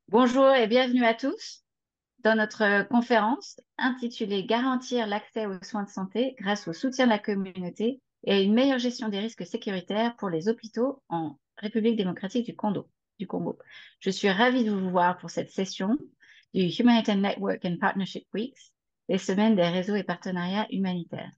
Bonjour et bienvenue à tous dans notre conférence intitulée Garantir l'accès aux soins de santé grâce au soutien de la communauté et à une meilleure gestion des risques sécuritaires pour les hôpitaux en République démocratique du Congo. Je suis ravie de vous voir pour cette session du Humanitarian Network and Partnership Weeks, les semaines des réseaux et partenariats humanitaires.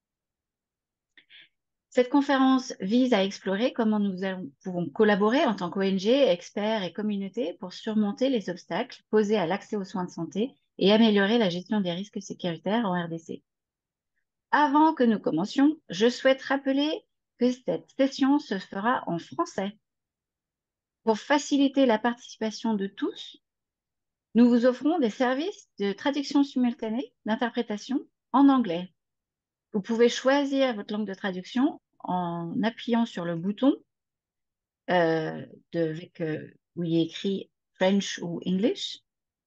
Cette conférence vise à explorer comment pouvons collaborer en tant qu'ONG, experts et communautés pour surmonter les obstacles posés à l'accès aux soins de santé et améliorer la gestion des risques sécuritaires en RDC. Avant que nous commencions, je souhaite rappeler que cette session se fera en français. Pour faciliter la participation de tous, nous vous offrons des services de traduction simultanée, d'interprétation en anglais. Vous pouvez choisir votre langue de traduction en appuyant sur le bouton où il est écrit French ou English.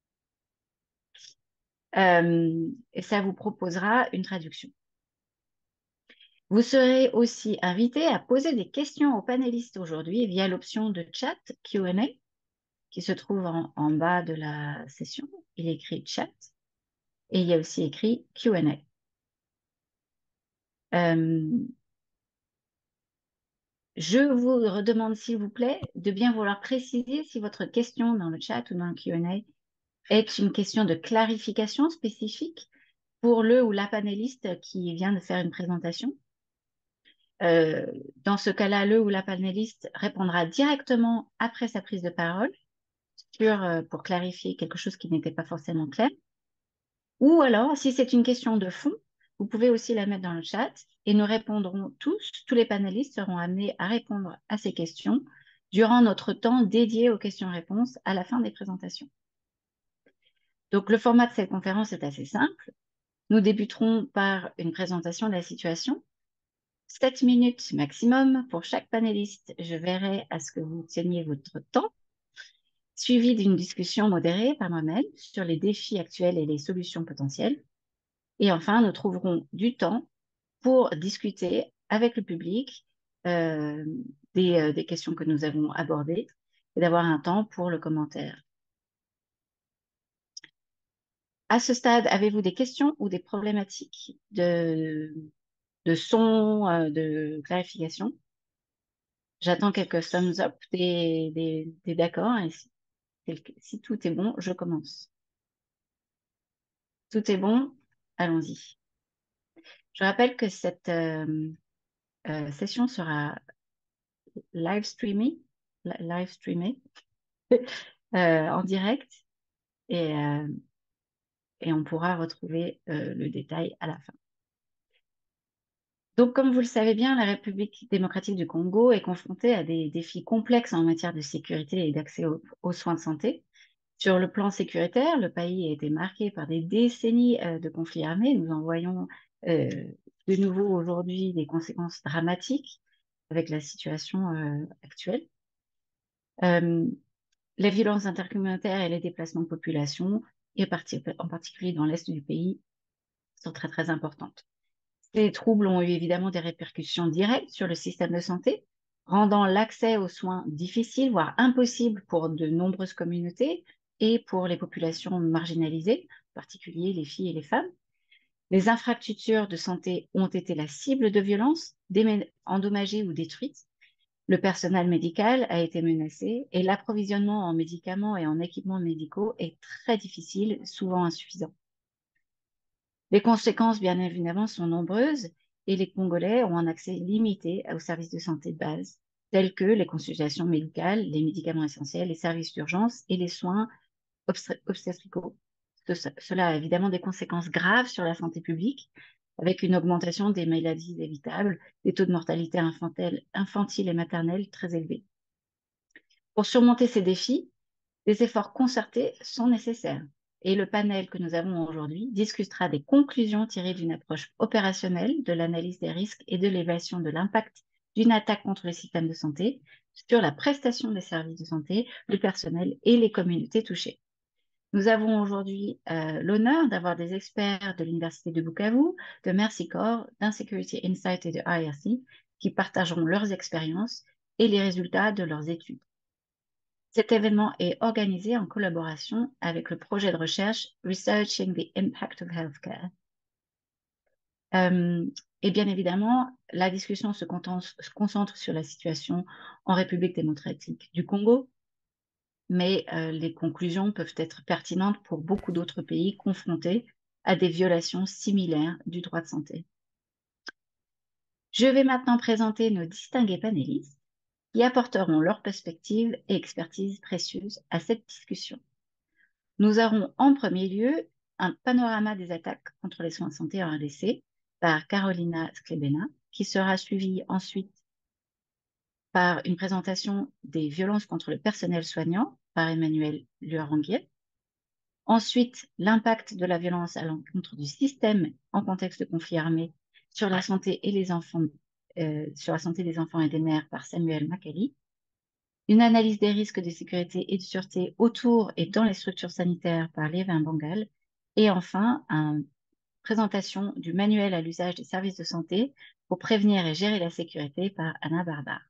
Et ça vous proposera une traduction. Vous serez aussi invité à poser des questions aux panélistes aujourd'hui via l'option de chat Q&A qui se trouve en bas de la session. Il est écrit chat et il y a aussi écrit Q&A. Je vous redemande, s'il vous plaît, de bien vouloir préciser si votre question dans le chat ou dans le Q&A est une question de clarification spécifique pour le ou la panéliste qui vient de faire une présentation. Dans ce cas-là, le ou la panéliste répondra directement après sa prise de parole pour clarifier quelque chose qui n'était pas forcément clair. Ou alors, si c'est une question de fond, vous pouvez aussi la mettre dans le chat et nous répondrons tous les panélistes seront amenés à répondre à ces questions durant notre temps dédié aux questions-réponses à la fin des présentations. Donc, le format de cette conférence est assez simple. Nous débuterons par une présentation de la situation. 7 minutes maximum pour chaque panéliste. Je verrai à ce que vous teniez votre temps, suivi d'une discussion modérée par moi-même sur les défis actuels et les solutions potentielles. Et enfin, nous trouverons du temps pour discuter avec le public des questions que nous avons abordées et d'avoir un temps pour le commentaire. À ce stade, avez-vous des questions ou des problématiques de son, de clarification? J'attends quelques thumbs up, des d'accord. Et si tout est bon, je commence. Tout est bon, allons-y. Je rappelle que cette session sera live streamée en direct et, euh, et on pourra retrouver le détail à la fin. Donc, comme vous le savez bien, la République démocratique du Congo est confrontée à des défis complexes en matière de sécurité et d'accès aux soins de santé. Sur le plan sécuritaire, le pays a été marqué par des décennies de conflits armés. Nous en voyons euh, de nouveau aujourd'hui des conséquences dramatiques avec la situation actuelle. Les violences intercommunautaires et les déplacements de population, en particulier dans l'est du pays, sont très très importantes. Ces troubles ont eu évidemment des répercussions directes sur le système de santé, rendant l'accès aux soins difficile, voire impossible pour de nombreuses communautés et pour les populations marginalisées, en particulier les filles et les femmes. Les infrastructures de santé ont été la cible de violences, endommagées ou détruites. Le personnel médical a été menacé et l'approvisionnement en médicaments et en équipements médicaux est très difficile, souvent insuffisant. Les conséquences, bien évidemment, sont nombreuses et les Congolais ont un accès limité aux services de santé de base, tels que les consultations médicales, les médicaments essentiels, les services d'urgence et les soins obstétricaux. Cela a évidemment des conséquences graves sur la santé publique, avec une augmentation des maladies évitables, des taux de mortalité infantile et maternelle très élevés. Pour surmonter ces défis, des efforts concertés sont nécessaires. Et le panel que nous avons aujourd'hui discutera des conclusions tirées d'une approche opérationnelle de l'analyse des risques et de l'évaluation de l'impact d'une attaque contre le système de santé sur la prestation des services de santé, le personnel et les communautés touchées. Nous avons aujourd'hui l'honneur d'avoir des experts de l'Université de Bukavu, de Mercy Corps, d'Insecurity Insight et de IRC qui partageront leurs expériences et les résultats de leurs études. Cet événement est organisé en collaboration avec le projet de recherche Researching the Impact of Healthcare. Et bien évidemment, la discussion se concentre sur la situation en République démocratique du Congo, mais les conclusions peuvent être pertinentes pour beaucoup d'autres pays confrontés à des violations similaires du droit de santé. Je vais maintenant présenter nos distingués panélistes qui apporteront leur perspective et expertise précieuse à cette discussion. Nous aurons en premier lieu un panorama des attaques contre les soins de santé en RDC par Carolina Sklebena, qui sera suivie ensuite par une présentation des violences contre le personnel soignant par Emmanuel Luaranguier. Ensuite, l'impact de la violence à l'encontre du système en contexte de conflit armé sur la santé et les enfants, sur la santé des enfants et des mères par Samuel Makali. Une analyse des risques de sécurité et de sûreté autour et dans les structures sanitaires par Lévin Bangal. Et enfin, une présentation du manuel à l'usage des services de santé pour prévenir et gérer la sécurité par Anna Barbar.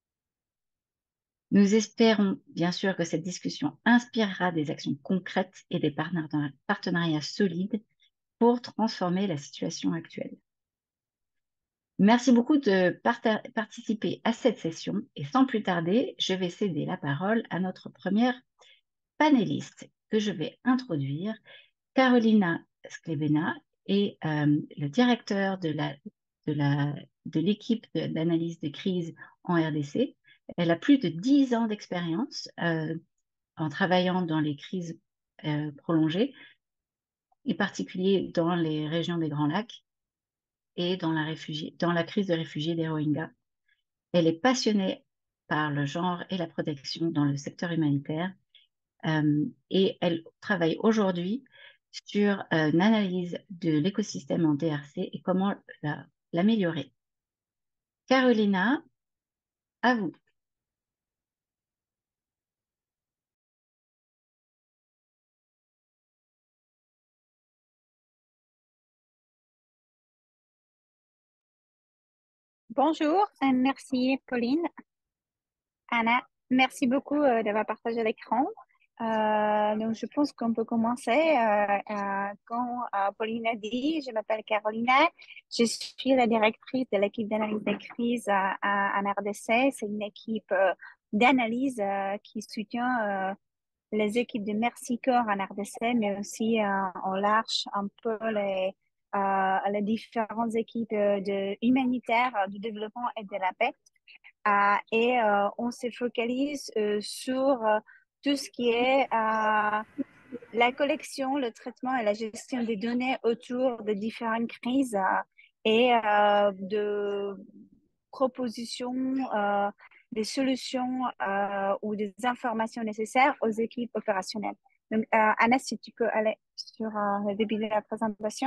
Nous espérons bien sûr que cette discussion inspirera des actions concrètes et des partenariats solides pour transformer la situation actuelle. Merci beaucoup de participer à cette session et sans plus tarder, je vais céder la parole à notre première panéliste que je vais introduire. Carolina Sklebena est le directeur de l'équipe d'analyse de crise en RDC. Elle a plus de 10 ans d'expérience en travaillant dans les crises prolongées, en particulier dans les régions des Grands Lacs et dans la crise de réfugiés des Rohingyas. Elle est passionnée par le genre et la protection dans le secteur humanitaire et elle travaille aujourd'hui sur une analyse de l'écosystème en DRC et comment l'améliorer. Carolina, à vous. Bonjour, merci Pauline. Anna, merci beaucoup d'avoir partagé l'écran. Donc, je pense qu'on peut commencer. Quand Pauline a dit, je m'appelle Carolina, je suis la directrice de l'équipe d'analyse des crises en RDC. C'est une équipe d'analyse qui soutient les équipes de Mercy Corps en RDC, mais aussi en large un peu les différentes équipes de humanitaires, du développement et de la paix. Et on se focalise sur tout ce qui est la collection, le traitement et la gestion des données autour de différentes crises et de propositions, des solutions ou des informations nécessaires aux équipes opérationnelles. Donc, Anna, si tu peux aller sur le début de la présentation.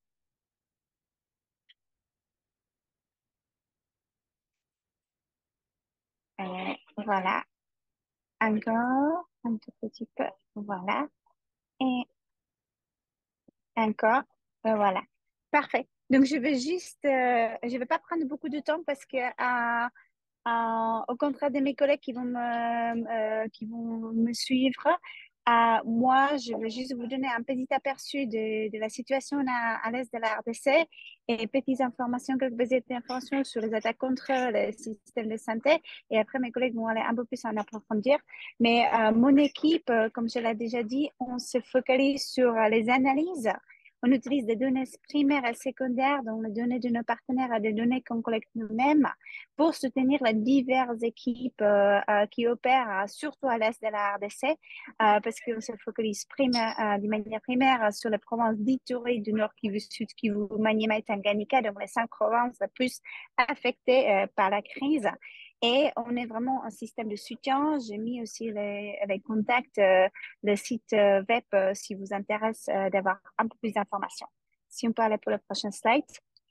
Voilà. Encore un tout petit peu. Voilà. Et encore. Voilà. Parfait. Donc, je vais pas prendre beaucoup de temps parce que, au contraire de mes collègues qui vont me suivre, moi, je vais juste vous donner un petit aperçu de la situation à l'est de la RDC et petites informations, quelques petites informations sur les attaques contre le système de santé. Et après, mes collègues vont aller un peu plus en approfondir. Mais mon équipe, comme je l'ai déjà dit, on se focalise sur les analyses. On utilise des données primaires et secondaires, donc les données de nos partenaires et des données qu'on collecte nous-mêmes pour soutenir les diverses équipes qui opèrent surtout à l'est de la RDC, parce qu'on se focalise de manière primaire sur les provinces d'Ituri, du Nord Kivu, Sud Kivu, Maniema et Tanganyika, donc les 5 provinces les plus affectées par la crise. Et on est vraiment un système de soutien. J'ai mis aussi les contacts, le site web, si vous intéresse d'avoir un peu plus d'informations. Si on peut aller pour le prochain slide.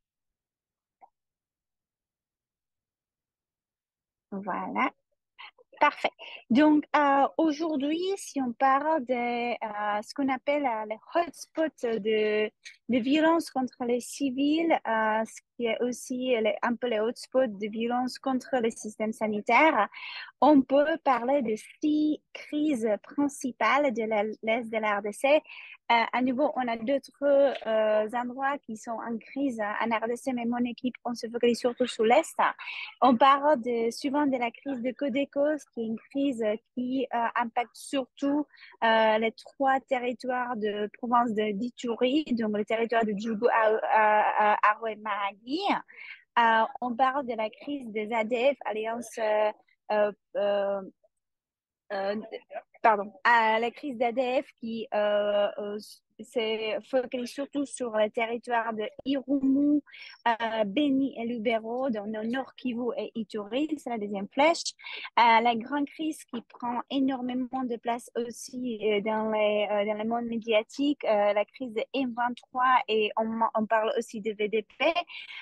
Voilà. Parfait. Donc, aujourd'hui, si on parle de ce qu'on appelle les hotspots de violence contre les civils, ce qui est aussi un peu les hotspots de violence contre le système sanitaire, on peut parler de 6 crises principales de l'Est de la RDC. À nouveau, on a d'autres endroits qui sont en crise en RDC, mais mon équipe, on se focalise surtout sur l'Est. On parle souvent de la crise de Codeco, qui est une crise qui impacte surtout les 3 territoires de province d'Ituri, donc le territoire de Djougou, Aro et Maragui. On parle de la crise des ADF, Alliance euh, euh, euh, pardon, à la crise d'ADF qui se focalise surtout sur le territoire de Irumu, Beni et Lubero, dans le Nord Kivu et Ituri, c'est la deuxième flèche. La grande crise qui prend énormément de place aussi dans le monde médiatique, la crise de M23 et on parle aussi de VDP.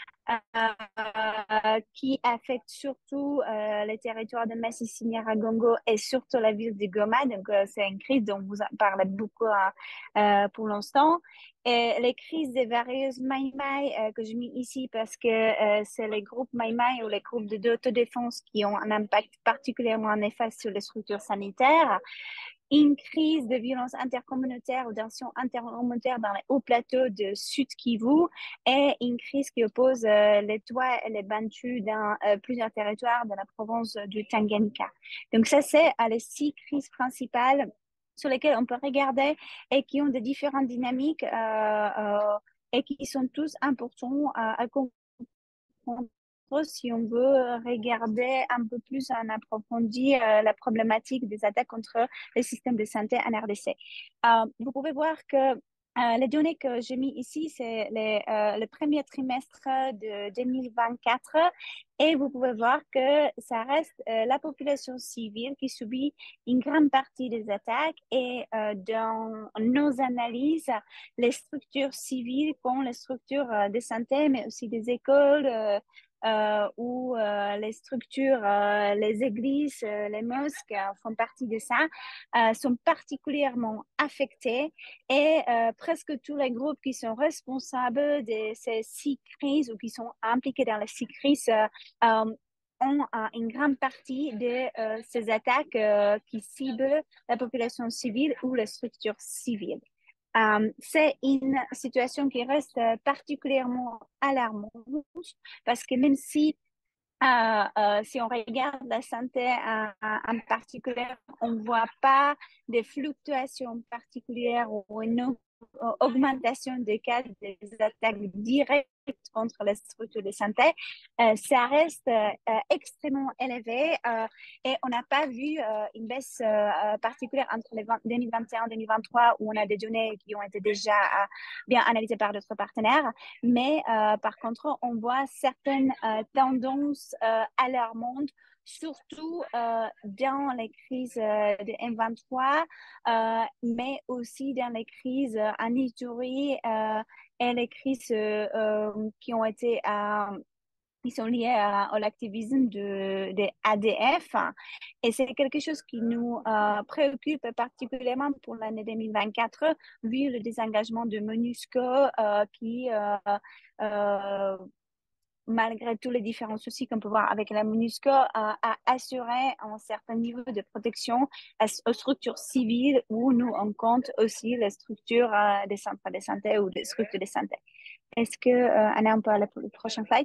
Qui affecte surtout les territoires de Massissi-Nyiragongo et surtout la ville de Goma. Donc, c'est une crise dont vous en parlez beaucoup pour l'instant. Et les crises des varieuses Maïmaï que je mets ici parce que c'est les groupes Maïmaï ou les groupes d'autodéfense qui ont un impact particulièrement néfaste sur les structures sanitaires. Une crise de violence intercommunautaire ou tensions intercommunautaires dans les hauts plateaux de Sud Kivu et une crise qui oppose les Touaregs et les Bantus dans plusieurs territoires de la province du Tanganyika. Donc ça, c'est les 6 crises principales sur lesquelles on peut regarder et qui ont des différentes dynamiques et qui sont tous importants à comprendre si on veut regarder un peu plus en approfondi la problématique des attaques contre le système de santé en RDC. Vous pouvez voir que les données que j'ai mis ici, c'est le premier trimestre de 2024 et vous pouvez voir que ça reste la population civile qui subit une grande partie des attaques et dans nos analyses, les structures civiles comme les structures de santé, mais aussi des écoles, où les structures, les églises, les mosques font partie de ça, sont particulièrement affectés et presque tous les groupes qui sont responsables de ces 6 crises ou qui sont impliqués dans les 6 crises ont une grande partie de ces attaques qui ciblent la population civile ou les structures civiles. C'est une situation qui reste particulièrement alarmante parce que même si on regarde la santé en particulier, on ne voit pas des fluctuations particulières ou une augmentation des cas des attaques directes contre les structures de santé. Ça reste extrêmement élevé et on n'a pas vu une baisse particulière entre les 2021 et 2023 où on a des données qui ont été déjà bien analysées par d'autres partenaires. Mais par contre, on voit certaines tendances alarmantes, surtout dans les crises de M23, mais aussi dans les crises en Ituri et les crises qui ont été qui sont liées à l'activisme de ADF. Et c'est quelque chose qui nous préoccupe particulièrement pour l'année 2024, vu le désengagement de MONUSCO qui malgré tous les différents soucis qu'on peut voir avec la MONUSCO, a assuré un certain niveau de protection aux structures civiles où nous, on compte aussi les structures des centres de santé ou des structures de santé. Est-ce que, Anna, on peut aller pour le prochain slide?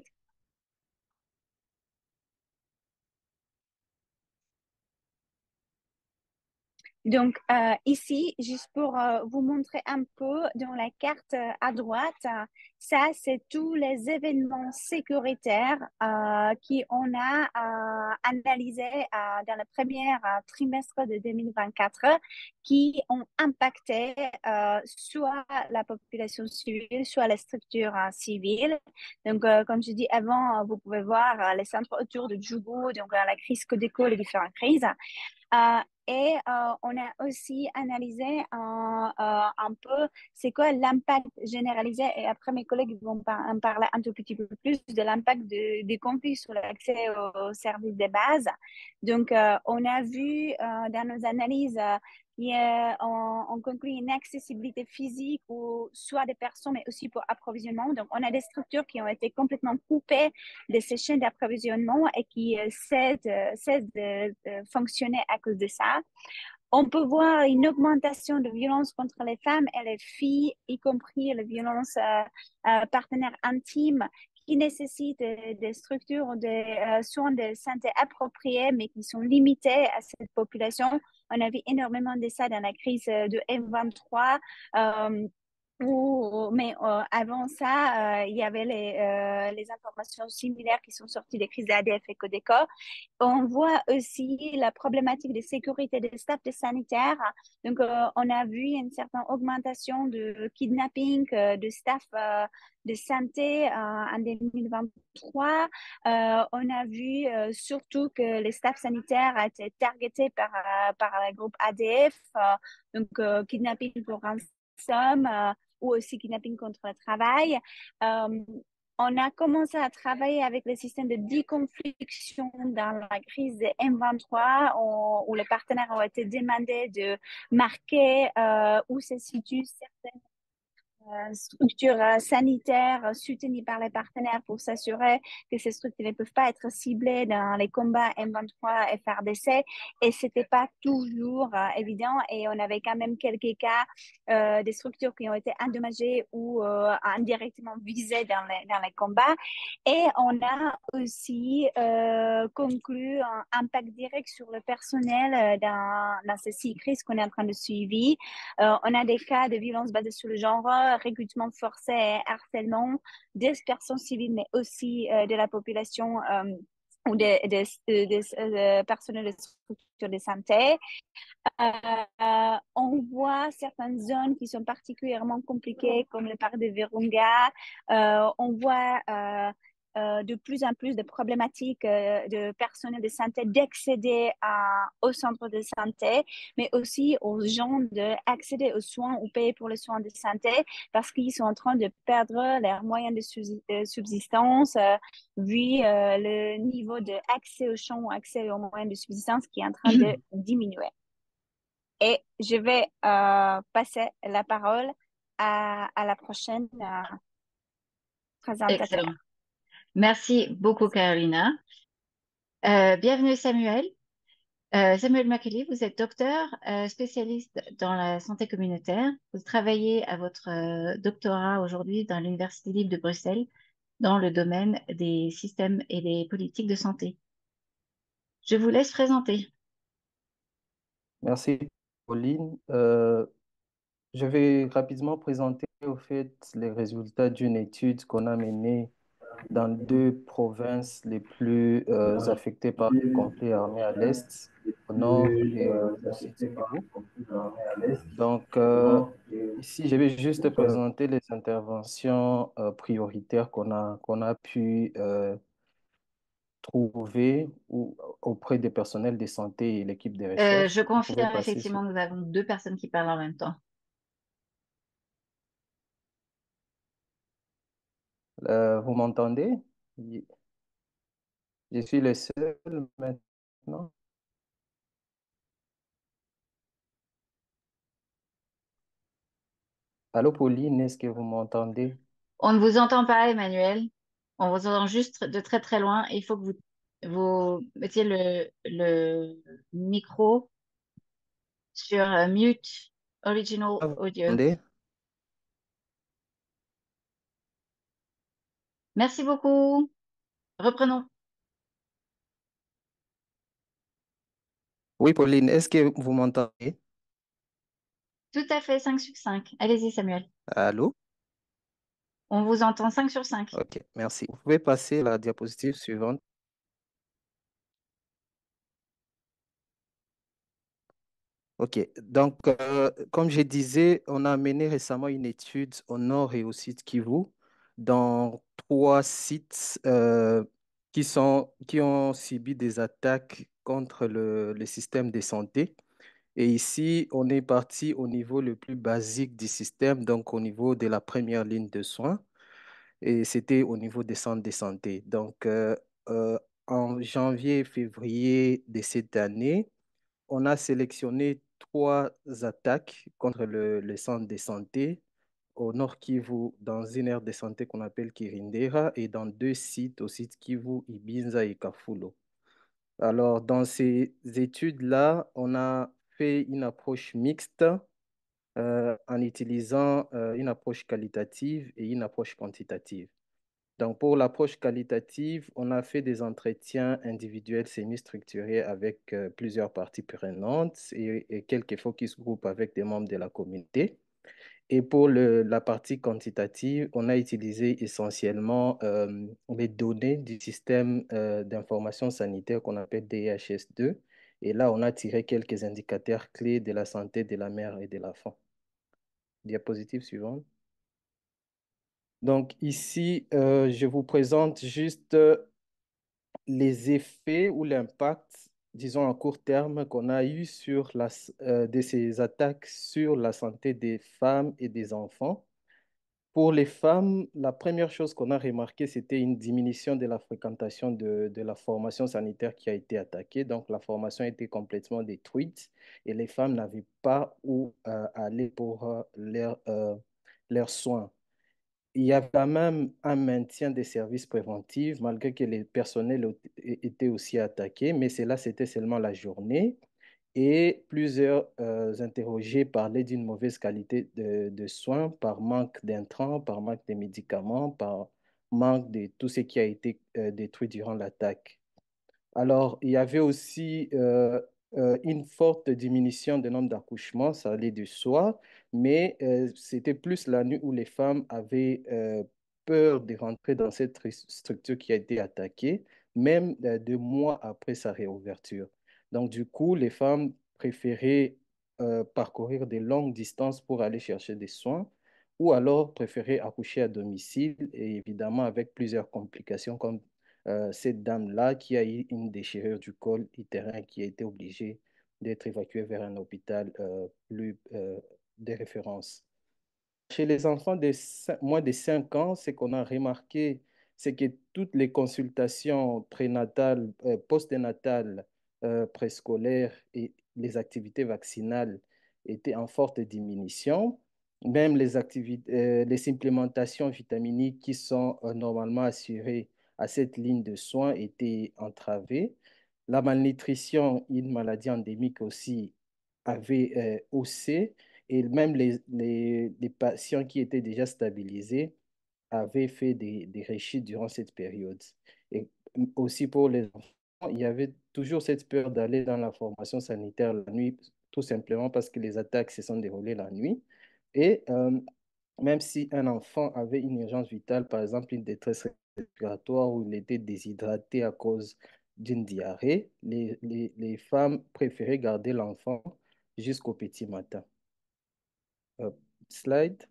Donc, ici, juste pour vous montrer un peu dans la carte à droite, ça, c'est tous les événements sécuritaires qui on a analysés dans le premier trimestre de 2024 qui ont impacté soit la population civile, soit les structures civiles. Donc, comme je dis avant, vous pouvez voir les centres autour de Djougou, donc la crise Codeco, les différentes crises. Et on a aussi analysé un peu c'est quoi l'impact généralisé, et après mes collègues vont en parler un tout petit peu plus de l'impact des conflits sur l'accès aux services de base. Donc, on a vu dans nos analyses on conclut une accessibilité physique ou soit des personnes, mais aussi pour approvisionnement. Donc, on a des structures qui ont été complètement coupées de ces chaînes d'approvisionnement et qui cessent de fonctionner à cause de ça. On peut voir une augmentation de violence contre les femmes et les filles, y compris les violences partenaires intimes, qui nécessitent des structures de soins de santé appropriés, mais qui sont limitées à cette population. On a vu énormément de ça dans la crise de M23. Euh, mais avant ça, il y avait les informations similaires qui sont sorties des crises d'ADF et Codeco. On voit aussi la problématique de sécurité des staffs de sanitaires. Donc, on a vu une certaine augmentation de kidnapping de staff de santé en 2023. On a vu surtout que les staffs sanitaires étaient targetés par le groupe ADF, donc kidnapping pour rançon ou aussi kidnapping contre le travail. Euh, on a commencé à travailler avec le système de déconfliction dans la crise de M23, où les partenaires ont été demandés de marquer où se situent certaines structures sanitaires soutenues par les partenaires pour s'assurer que ces structures ne peuvent pas être ciblées dans les combats M23 et FARDC. Et c'était pas toujours évident. Et on avait quand même quelques cas des structures qui ont été endommagées ou indirectement visées dans les combats. Et on a aussi conclu un impact direct sur le personnel dans ces 6 crises qu'on est en train de suivre. On a des cas de violence basée sur le genre, recrutement forcé et harcèlement des personnes civiles, mais aussi de la population ou des personnels de structure de santé. On voit certaines zones qui sont particulièrement compliquées, comme le parc de Virunga. On voit de plus en plus de problématiques de personnel de santé d'accéder au centre de santé, mais aussi aux gens d'accéder aux soins ou payer pour les soins de santé parce qu'ils sont en train de perdre leurs moyens de subsistance, vu le niveau d'accès aux champs ou accès aux moyens de subsistance qui est en train de diminuer. Et je vais passer la parole à la prochaine présentateur. Excellent. Merci beaucoup, Carolina. Bienvenue, Samuel. Samuel Makeli, vous êtes docteur spécialiste dans la santé communautaire. Vous travaillez à votre doctorat aujourd'hui dans l'Université libre de Bruxelles dans le domaine des systèmes et des politiques de santé. Je vous laisse présenter. Merci, Pauline. Je vais rapidement présenter au fait les résultats d'une étude qu'on a menée dans 2 provinces les plus affectées par le conflit armé à l'Est, au nord et au sud Kivu. Donc, ici, je vais juste présenter les interventions prioritaires qu'on a pu trouver auprès des personnels de santé et l'équipe de Je recherche. Vous pouvez confirme passer sur... effectivement que nous avons 2 personnes qui parlent en même temps. Vous m'entendez? Je suis le seul maintenant. Allô, Pauline, est-ce que vous m'entendez? On ne vous entend pas, Emmanuel. On vous entend juste de très très loin. Il faut que vous mettiez le micro sur mute original Ah, vous audio. m'entendez? Merci beaucoup. Reprenons. Oui, Pauline, est-ce que vous m'entendez? Tout à fait, 5 sur 5. Allez-y, Samuel. Allô? On vous entend 5 sur 5. Ok, merci. Vous pouvez passer la diapositive suivante. Ok, donc comme je disais, on a mené récemment une étude au nord et au sud Kivu dans 3 sites qui ont subi des attaques contre le système de santé. Et ici, on est parti au niveau le plus basique du système, donc au niveau de la première ligne de soins, et c'était au niveau des centres de santé. Donc, en janvier et février de cette année, on a sélectionné trois attaques contre les centres de santé au Nord Kivu, dans une aire de santé qu'on appelle Kirindera, et dans deux sites, au site Kivu, Ibinza et Kafulo. Alors, dans ces études-là, on a fait une approche mixte en utilisant une approche qualitative et une approche quantitative. Donc, pour l'approche qualitative, on a fait des entretiens individuels semi-structurés avec plusieurs parties prenantes et quelques focus group avec des membres de la communauté. Et pour la partie quantitative, on a utilisé essentiellement les données du système d'information sanitaire qu'on appelle DHS2. Et là, on a tiré quelques indicateurs clés de la santé de la mère et de l'enfant. Diapositive suivante. Donc ici, je vous présente juste les effets ou l'impact, disons à court terme, qu'on a eu de ces attaques sur la santé des femmes et des enfants. Pour les femmes, la première chose qu'on a remarqué, c'était une diminution de la fréquentation de la formation sanitaire qui a été attaquée. Donc, la formation a été complètement détruite et les femmes n'avaient pas où aller pour leurs soins. Il y a quand même un maintien des services préventifs, malgré que les personnels étaient aussi attaqués, mais cela, c'était seulement la journée. Et plusieurs interrogés parlaient d'une mauvaise qualité de soins par manque d'intrants, par manque de médicaments, par manque de tout ce qui a été détruit durant l'attaque. Alors, il y avait aussi une forte diminution du nombre d'accouchements, ça allait de soi, mais c'était plus la nuit où les femmes avaient peur de rentrer dans cette structure qui a été attaquée, même 2 mois après sa réouverture. Donc, du coup, les femmes préféraient parcourir de longues distances pour aller chercher des soins ou alors préféraient accoucher à domicile et évidemment avec plusieurs complications comme cette dame-là qui a eu une déchirure du col utérin qui a été obligée d'être évacuée vers un hôpital plus de référence. Chez les enfants de moins de 5 ans, ce qu'on a remarqué, c'est que toutes les consultations prénatales, postnatales, préscolaires et les activités vaccinales étaient en forte diminution. Même les implémentations vitaminiques qui sont normalement assurées à cette ligne de soins étaient entravées. La malnutrition, une maladie endémique aussi, avait haussé et même les patients qui étaient déjà stabilisés avaient fait des rechutes durant cette période. Et aussi pour les enfants, il y avait toujours cette peur d'aller dans la formation sanitaire la nuit, tout simplement parce que les attaques se sont déroulées la nuit. Et même si un enfant avait une urgence vitale, par exemple une détresse respiratoire ou il était déshydraté à cause d'une diarrhée, les femmes préféraient garder l'enfant jusqu'au petit matin. Euh, Slide.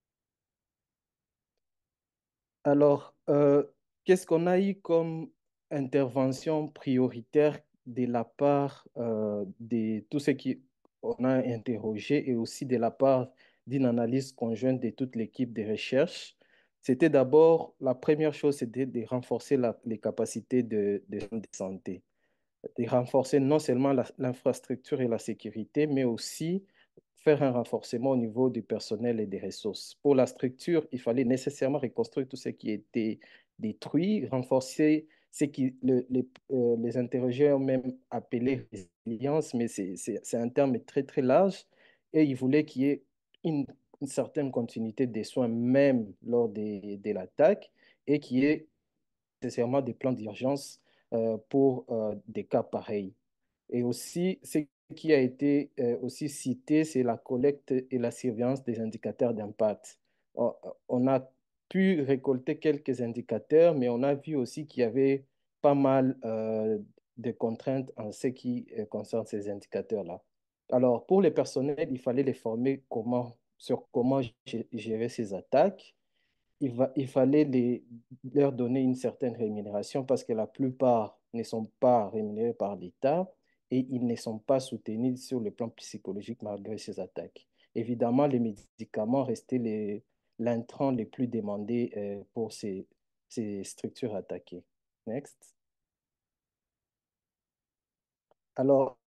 Alors, qu'est-ce qu'on a eu comme intervention prioritaire de la part de tous ceux qui on a interrogé et aussi de la part d'une analyse conjointe de toute l'équipe de recherche? C'était d'abord, la première chose, c'était de renforcer les capacités de santé, de renforcer non seulement l'infrastructure et la sécurité, mais aussi faire un renforcement au niveau du personnel et des ressources. Pour la structure, il fallait nécessairement reconstruire tout ce qui était détruit, renforcer ce qui les interrogés ont même appelé résilience, mais c'est un terme très, très large. Et ils voulaient qu'il y ait une certaine continuité des soins même lors de l'attaque et qu'il y ait nécessairement des plans d'urgence pour des cas pareils. Et aussi, ce qui a été aussi cité, c'est la collecte et la surveillance des indicateurs d'impact. On a pu récolter quelques indicateurs, mais on a vu aussi qu'il y avait pas mal de contraintes en ce qui concerne ces indicateurs-là. Alors, pour les personnels, il fallait les former sur comment gérer ces attaques il fallait leur donner une certaine rémunération parce que la plupart ne sont pas rémunérés par l'État et ils ne sont pas soutenus sur le plan psychologique malgré ces attaques. Évidemment, les médicaments restaient l'intrant les plus demandés pour ces structures attaquées. Next. Alors,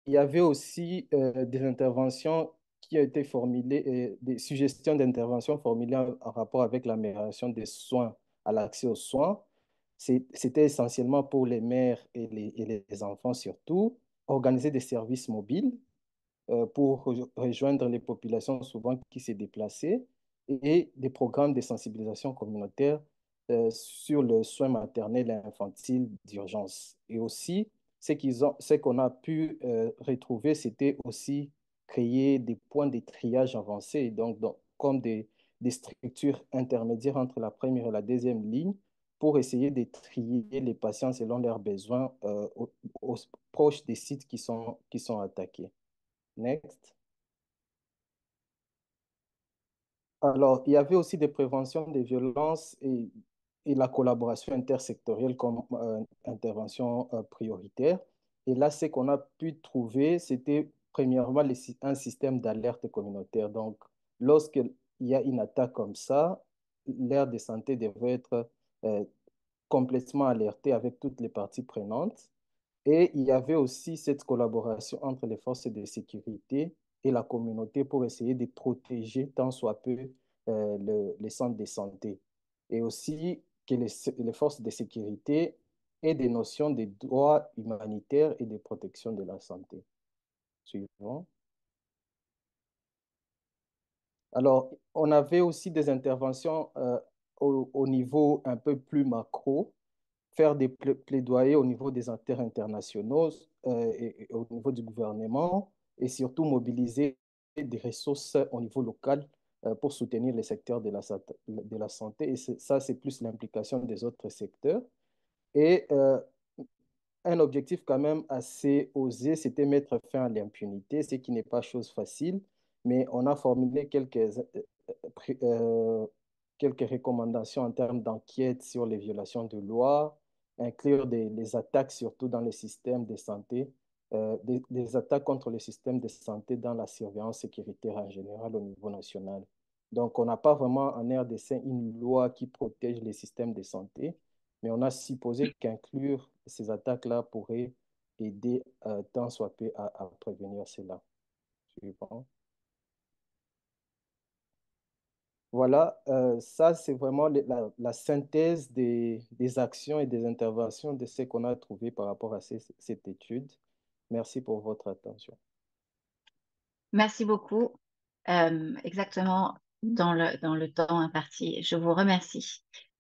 il y avait aussi des interventions qui ont été formulées, des suggestions d'intervention formulées en rapport avec l'amélioration des soins, à l'accès aux soins. C'était essentiellement pour les mères et les enfants surtout, organiser des services mobiles pour rejoindre les populations souvent qui s'est déplacées et des programmes de sensibilisation communautaire sur le soin maternel et infantile d'urgence. Et aussi, ce qu'on a pu retrouver, c'était aussi créer des points de triage avancés, comme des structures intermédiaires entre la première et la deuxième ligne pour essayer de trier les patients selon leurs besoins proches des sites qui sont attaqués. Next. Alors, il y avait aussi des préventions des violences et la collaboration intersectorielle comme intervention prioritaire. Et là, ce qu'on a pu trouver, c'était premièrement un système d'alerte communautaire. Donc, lorsqu'il y a une attaque comme ça, l'aire de santé devrait être euh, complètement alertée avec toutes les parties prenantes. Et il y avait aussi cette collaboration entre les forces de sécurité et la communauté pour essayer de protéger tant soit peu les centres de santé. Et aussi que les forces de sécurité aient des notions de droits humanitaires et de protection de la santé. Suivant. Alors, on avait aussi des interventions au niveau un peu plus macro, faire des plaidoyers au niveau des acteurs internationaux et au niveau du gouvernement et surtout mobiliser des ressources au niveau local pour soutenir les secteurs de la santé. Et ça, c'est plus l'implication des autres secteurs. Et un objectif quand même assez osé, c'était mettre fin à l'impunité, ce qui n'est pas chose facile, mais on a formulé euh, quelques recommandations en termes d'enquête sur les violations de loi, inclure les attaques surtout dans les systèmes de santé, des attaques contre le système de santé dans la surveillance sécuritaire en général au niveau national. Donc, on n'a pas vraiment en RDC une loi qui protège les systèmes de santé, mais on a supposé qu'inclure ces attaques-là pourrait aider tant soit peu à prévenir cela. Suivant. Voilà, ça c'est vraiment la synthèse des actions et des interventions de ce qu'on a trouvé par rapport à cette étude. Merci pour votre attention. Merci beaucoup. Exactement dans le temps imparti. Je vous remercie.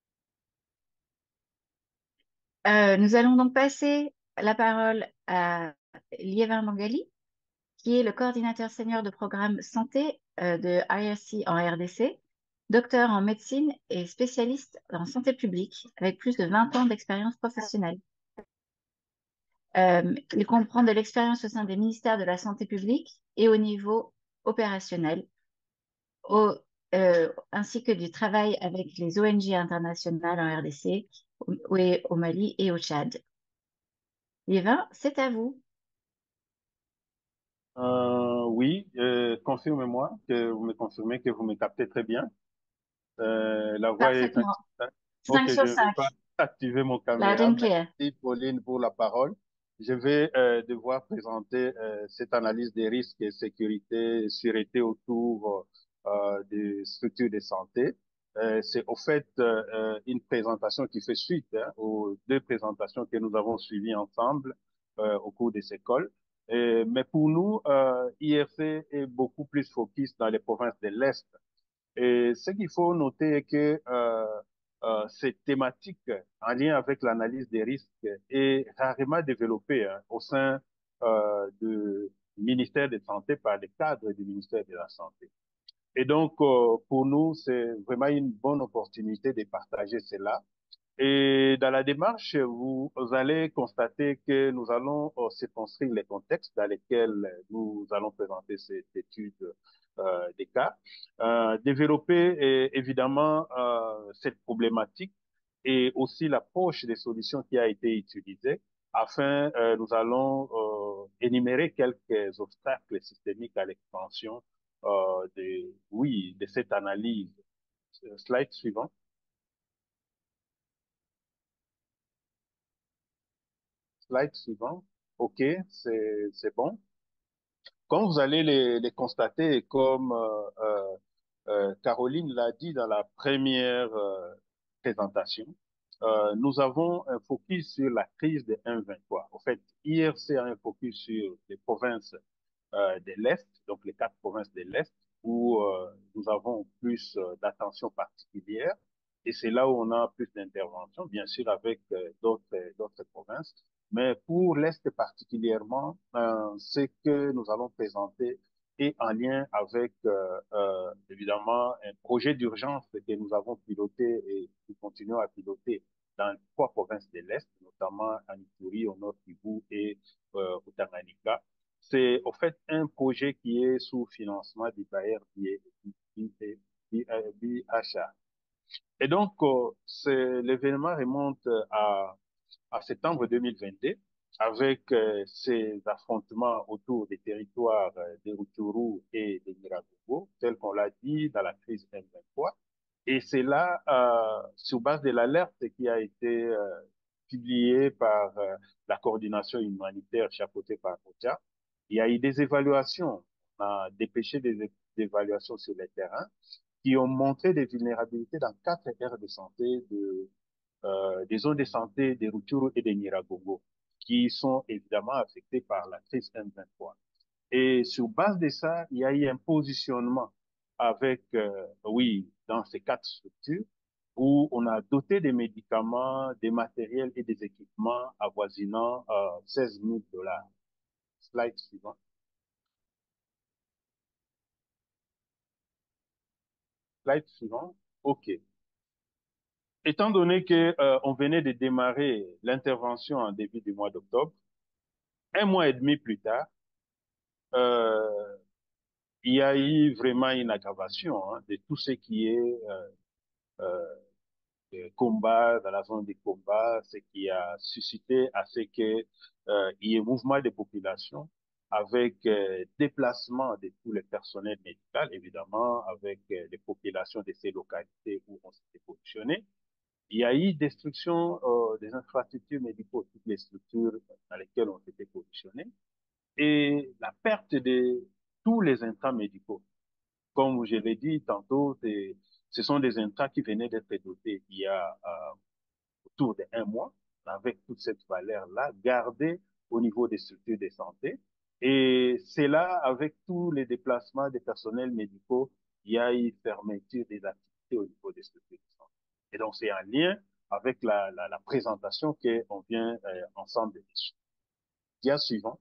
Nous allons donc passer la parole à Liévin Mangali, qui est le coordinateur senior de programme santé de IRC en RDC, docteur en médecine et spécialiste en santé publique avec plus de 20 ans d'expérience professionnelle. Il comprend de l'expérience au sein des ministères de la santé publique et au niveau opérationnel, ainsi que du travail avec les ONG internationales en RDC, au Mali et au Tchad. Liévin, c'est à vous. Oui, confirmez-moi que vous me confirmez que vous me captez très bien. La voix est Parfaitement. insuffisante. 5 Ok, je sur ne vais 5. pas activer mon Loud caméra. and clear. Merci Pauline pour la parole. Je vais devoir présenter cette analyse des risques et sécurité, sûreté autour des structures de santé. C'est au fait une présentation qui fait suite aux deux présentations que nous avons suivies ensemble au cours de ces écoles. Mais pour nous, IRC est beaucoup plus focus dans les provinces de l'Est. Et ce qu'il faut noter est que cette thématique en lien avec l'analyse des risques est rarement développée au sein du ministère de la Santé par les cadres du ministère de la Santé. Et donc, pour nous, c'est vraiment une bonne opportunité de partager cela. Et dans la démarche, vous allez constater que nous allons circonscrire les contextes dans lesquels nous allons présenter cette étude des cas, développer évidemment cette problématique et aussi l'approche des solutions qui a été utilisée afin, nous allons énumérer quelques obstacles systémiques à l'expansion de cette analyse. Slide suivant. Slide suivant. OK, c'est bon. Comme vous allez les constater, et comme Caroline l'a dit dans la première présentation, nous avons un focus sur la crise de 1-23. En fait, hier, c'est un focus sur les provinces de l'Est, donc les 4 provinces de l'Est, où nous avons plus d'attention particulière. Et c'est là où on a plus d'intervention, bien sûr, avec d'autres provinces. Mais pour l'Est particulièrement, ce que nous allons présenter est en lien avec, évidemment, un projet d'urgence que nous avons piloté et nous continuons à piloter dans 3 provinces de l'Est, notamment en Ituri, au Nord Kivu et au Tanganyika. C'est au fait un projet qui est sous financement du bailleur BHA. Et donc, l'événement remonte à septembre 2022 avec ces affrontements autour des territoires de Rutshuru et de Nyiragongo, tel qu'on l'a dit dans la crise M23. Et c'est là, sur base de l'alerte qui a été publiée par la coordination humanitaire chapeautée par OCHA, il y a eu des évaluations. On a dépêché des évaluations sur le terrain qui ont montré des vulnérabilités dans 4 aires de santé des zones de santé de Rutshuru et de Nyiragongo, qui sont évidemment affectées par la crise M23. Et sur base de ça, il y a eu un positionnement avec, oui, dans ces 4 structures, où on a doté des médicaments, des matériels et des équipements avoisinant 16 000 dollars. Slide suivant. Slide suivant. OK. Étant donné que on venait de démarrer l'intervention en début du mois d'octobre, un mois et demi plus tard, euh, il y a eu vraiment une aggravation de tout ce qui est combat dans la zone des combats, ce qui a suscité à ce que il y ait mouvement de population avec déplacement de tous les personnels médicaux, évidemment, avec les populations de ces localités où on s'était positionné. Il y a eu destruction des infrastructures médicales, toutes les structures dans lesquelles on s'était positionné, et la perte de tous les intrants médicaux. Comme je l'ai dit tantôt, ce sont des intrants qui venaient d'être dotés il y a autour d'un mois, avec toute cette valeur-là, gardée au niveau des structures de santé. Et c'est là, avec tous les déplacements des personnels médicaux, il y a eu fermeture des activités au niveau des structures de santé. Et donc, c'est en lien avec la présentation qu'on vient ensemble de faire. Dia suivant.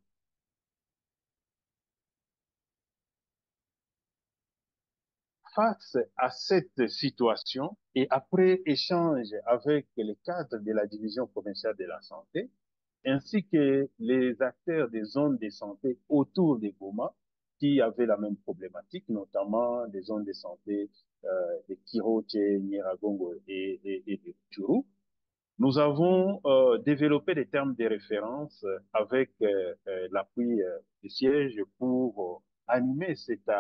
Face à cette situation et après échange avec les cadres de la division provinciale de la santé, ainsi que les acteurs des zones de santé autour des Goma qui avaient la même problématique, notamment des zones de santé de Kiroche, Nyiragongo et de Tchuru. Nous avons développé des termes de référence avec l'appui du siège pour animer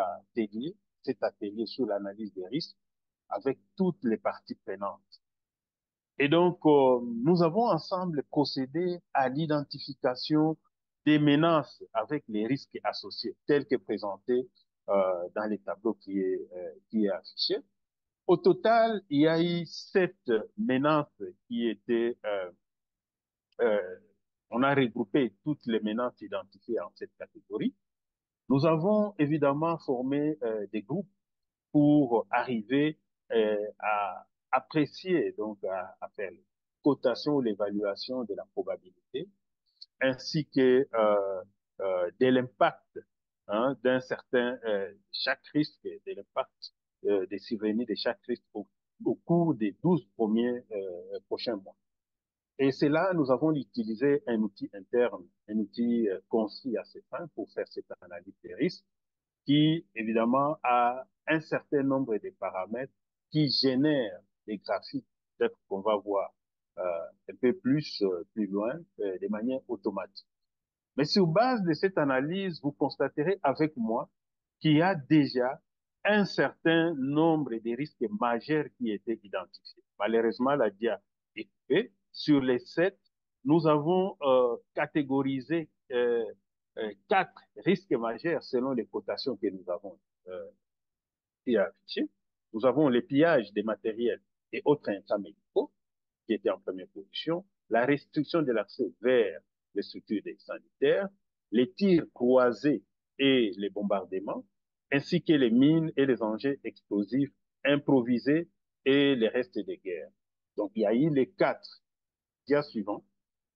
cet atelier sur l'analyse des risques avec toutes les parties prenantes. Et donc, nous avons ensemble procédé à l'identification des menaces avec les risques associés, tels que présentés dans les tableaux qui est affiché. Au total, il y a eu 7 menaces qui étaient, euh, on a regroupé toutes les menaces identifiées en cette catégorie. Nous avons évidemment formé des groupes pour arriver à apprécier, donc à faire la cotation ou l'évaluation de la probabilité, ainsi que de l'impact d'un certain, chaque risque, de l'impact des survenus de chaque risque au cours des 12 premiers prochains mois. Et c'est là, nous avons utilisé un outil interne, un outil concis à ces fins pour faire cette analyse des risques qui, évidemment, a un certain nombre de paramètres qui génèrent des graphiques, peut-être qu'on va voir un peu plus loin, de manière automatique. Mais sur base de cette analyse, vous constaterez avec moi qu'il y a déjà un certain nombre de risques majeurs qui étaient identifiés. Malheureusement, la DIA est coupée. Sur les 7, nous avons catégorisé quatre risques majeurs selon les cotations que nous avons ici affichées. Nous avons les pillages des matériels et autres intramédicaux qui étaient en première position, la restriction de l'accès vers les structures sanitaires, les tirs croisés et les bombardements, ainsi que les mines et les engins explosifs improvisés et les restes de guerre. Donc, il y a eu les quatre dias suivants.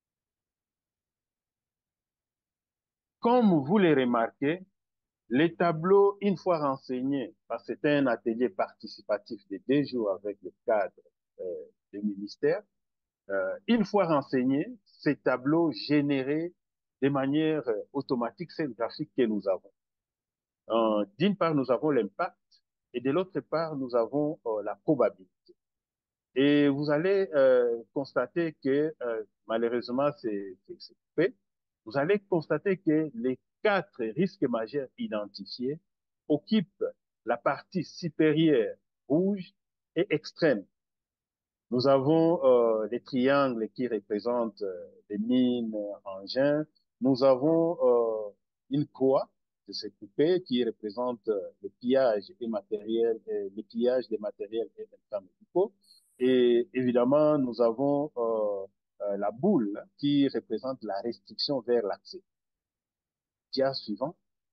Comme vous les remarquez, les tableaux, une fois renseignés, parce que c'était un atelier participatif de 2 jours avec le cadre euh, du ministère, une fois renseignés, ces tableaux généraient de manière automatique ces graphiques que nous avons. D'une part, nous avons l'impact et de l'autre part, nous avons la probabilité. Et vous allez constater que, malheureusement, c'est fait. Vous allez constater que les quatre risques majeurs identifiés occupent la partie supérieure rouge et extrême. Nous avons les triangles qui représentent les mines, engins. Nous avons une croix de ces coupées qui représente le pillage et matériel, le pillage des matériels et médicaux. Et évidemment, nous avons la boule qui représente la restriction vers l'accès. Dia suivant.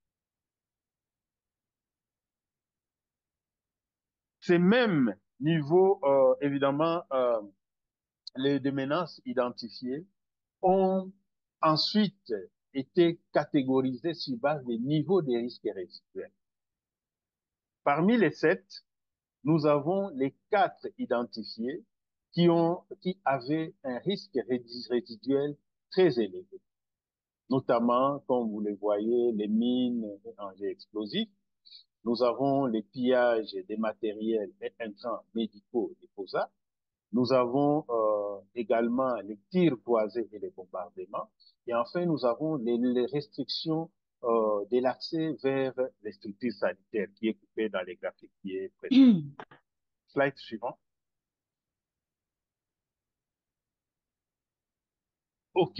Ces mêmes niveaux, évidemment, les menaces identifiées ont ensuite été catégorisés sur base des niveaux de risques résiduels. Parmi les 7, nous avons les 4 identifiés qui avaient un risque résiduel très élevé, notamment, comme vous le voyez, les mines et engins explosifs. Nous avons les pillages des matériels et intrants médicaux déposables. Nous avons également les tirs croisés et les bombardements. Et enfin, nous avons les restrictions de l'accès vers les structures sanitaires qui est coupé dans les graphiques qui est présent. Slide suivant. OK.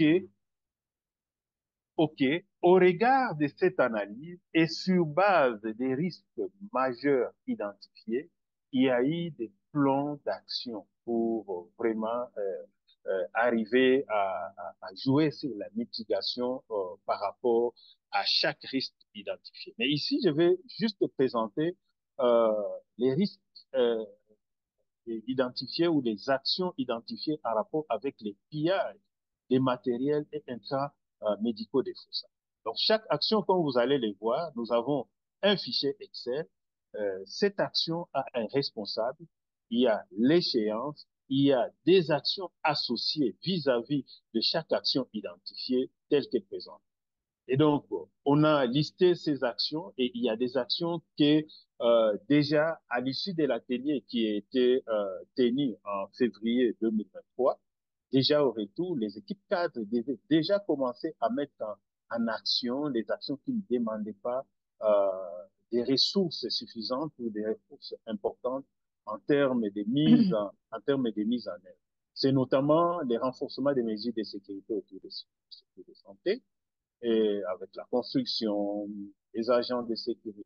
OK. Au regard de cette analyse et sur base des risques majeurs identifiés, il y a eu des plans d'action pour vraiment arriver à jouer sur la mitigation par rapport à chaque risque identifié. Mais ici, je vais juste présenter euh, les risques euh, identifiés ou les actions identifiées en rapport avec les pillages des matériels et intra-médicaux des fossats. Donc, chaque action, comme vous allez les voir, nous avons un fichier Excel. Cette action a un responsable, il y a l'échéance, il y a des actions associées vis-à-vis de chaque action identifiée telle qu'elle présente. Et donc, on a listé ces actions et il y a des actions qui, déjà, à l'issue de l'atelier qui a été tenu en février 2023, déjà au retour, les équipes cadres devaient déjà commencer à mettre en action les actions qui ne demandaient pas des ressources suffisantes ou des ressources importantes en termes de en termes de mise en œuvre. C'est notamment les renforcements des mesures de sécurité autour des structures de santé, et avec la construction, les agents de sécurité.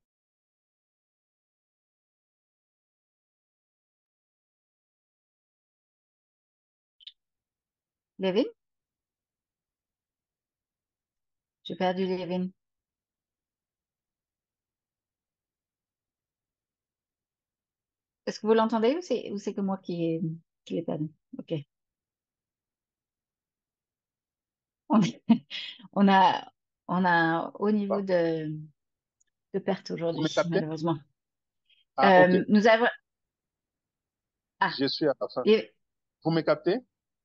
Levin? J'ai perdu Levin. Est-ce que vous l'entendez ou c'est que moi qui l'ai perdu? Ok. On, on a, on a un haut niveau de perte Vous me aujourd'hui, captez? malheureusement. Ah, OK. Nous avons... Ah, Je suis à la fin. les- Vous me captez?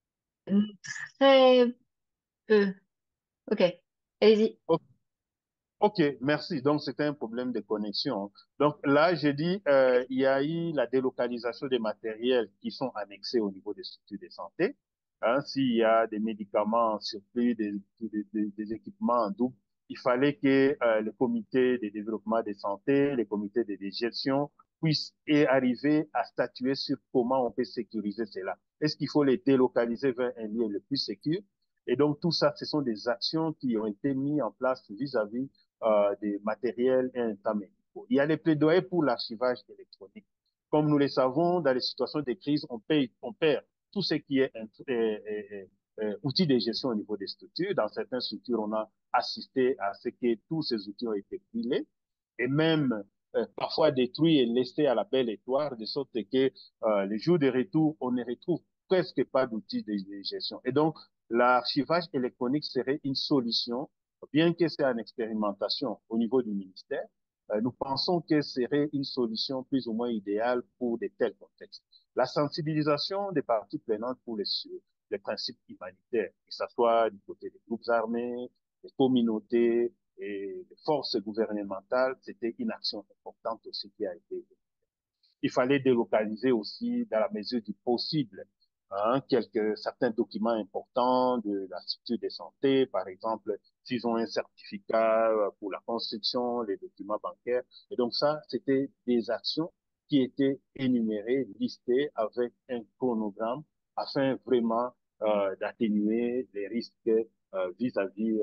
très peu. Ok, allez-y. OK, merci. Donc, c'était un problème de connexion. Donc, là, j'ai dit, il y a eu la délocalisation des matériels qui sont annexés au niveau des structures de santé. Hein, s'il y a des médicaments en surplus, des équipements en double, il fallait que le comité de développement de santé, les comités de gestion puissent arriver à statuer sur comment on peut sécuriser cela. Est-ce qu'il faut les délocaliser vers un lieu le plus sécur? Et donc, tout ça, ce sont des actions qui ont été mises en place vis-à-vis des matériels et intermédiaires. Il y a les plaidoyers pour l'archivage électronique. Comme nous le savons, dans les situations de crise, on perd tout ce qui est outils de gestion au niveau des structures. Dans certaines structures, on a assisté à ce que tous ces outils ont été pillés et même parfois détruits et laissés à la belle étoile, de sorte que les jours de retour, on ne retrouve presque pas d'outils de gestion. Et donc, l'archivage électronique serait une solution, bien que c'est en expérimentation au niveau du ministère. Nous pensons que ce serait une solution plus ou moins idéale pour de tels contextes. La sensibilisation des parties prenantes pour les principes humanitaires, que ce soit du côté des groupes armés, des communautés et des forces gouvernementales, c'était une action importante aussi qui a été. Il fallait délocaliser aussi, dans la mesure du possible, certains documents importants de la structure de santé, par exemple, s'ils ont un certificat pour la construction, les documents bancaires. Et donc ça, c'était des actions qui étaient énumérées, listées avec un chronogramme afin vraiment d'atténuer les risques vis-à-vis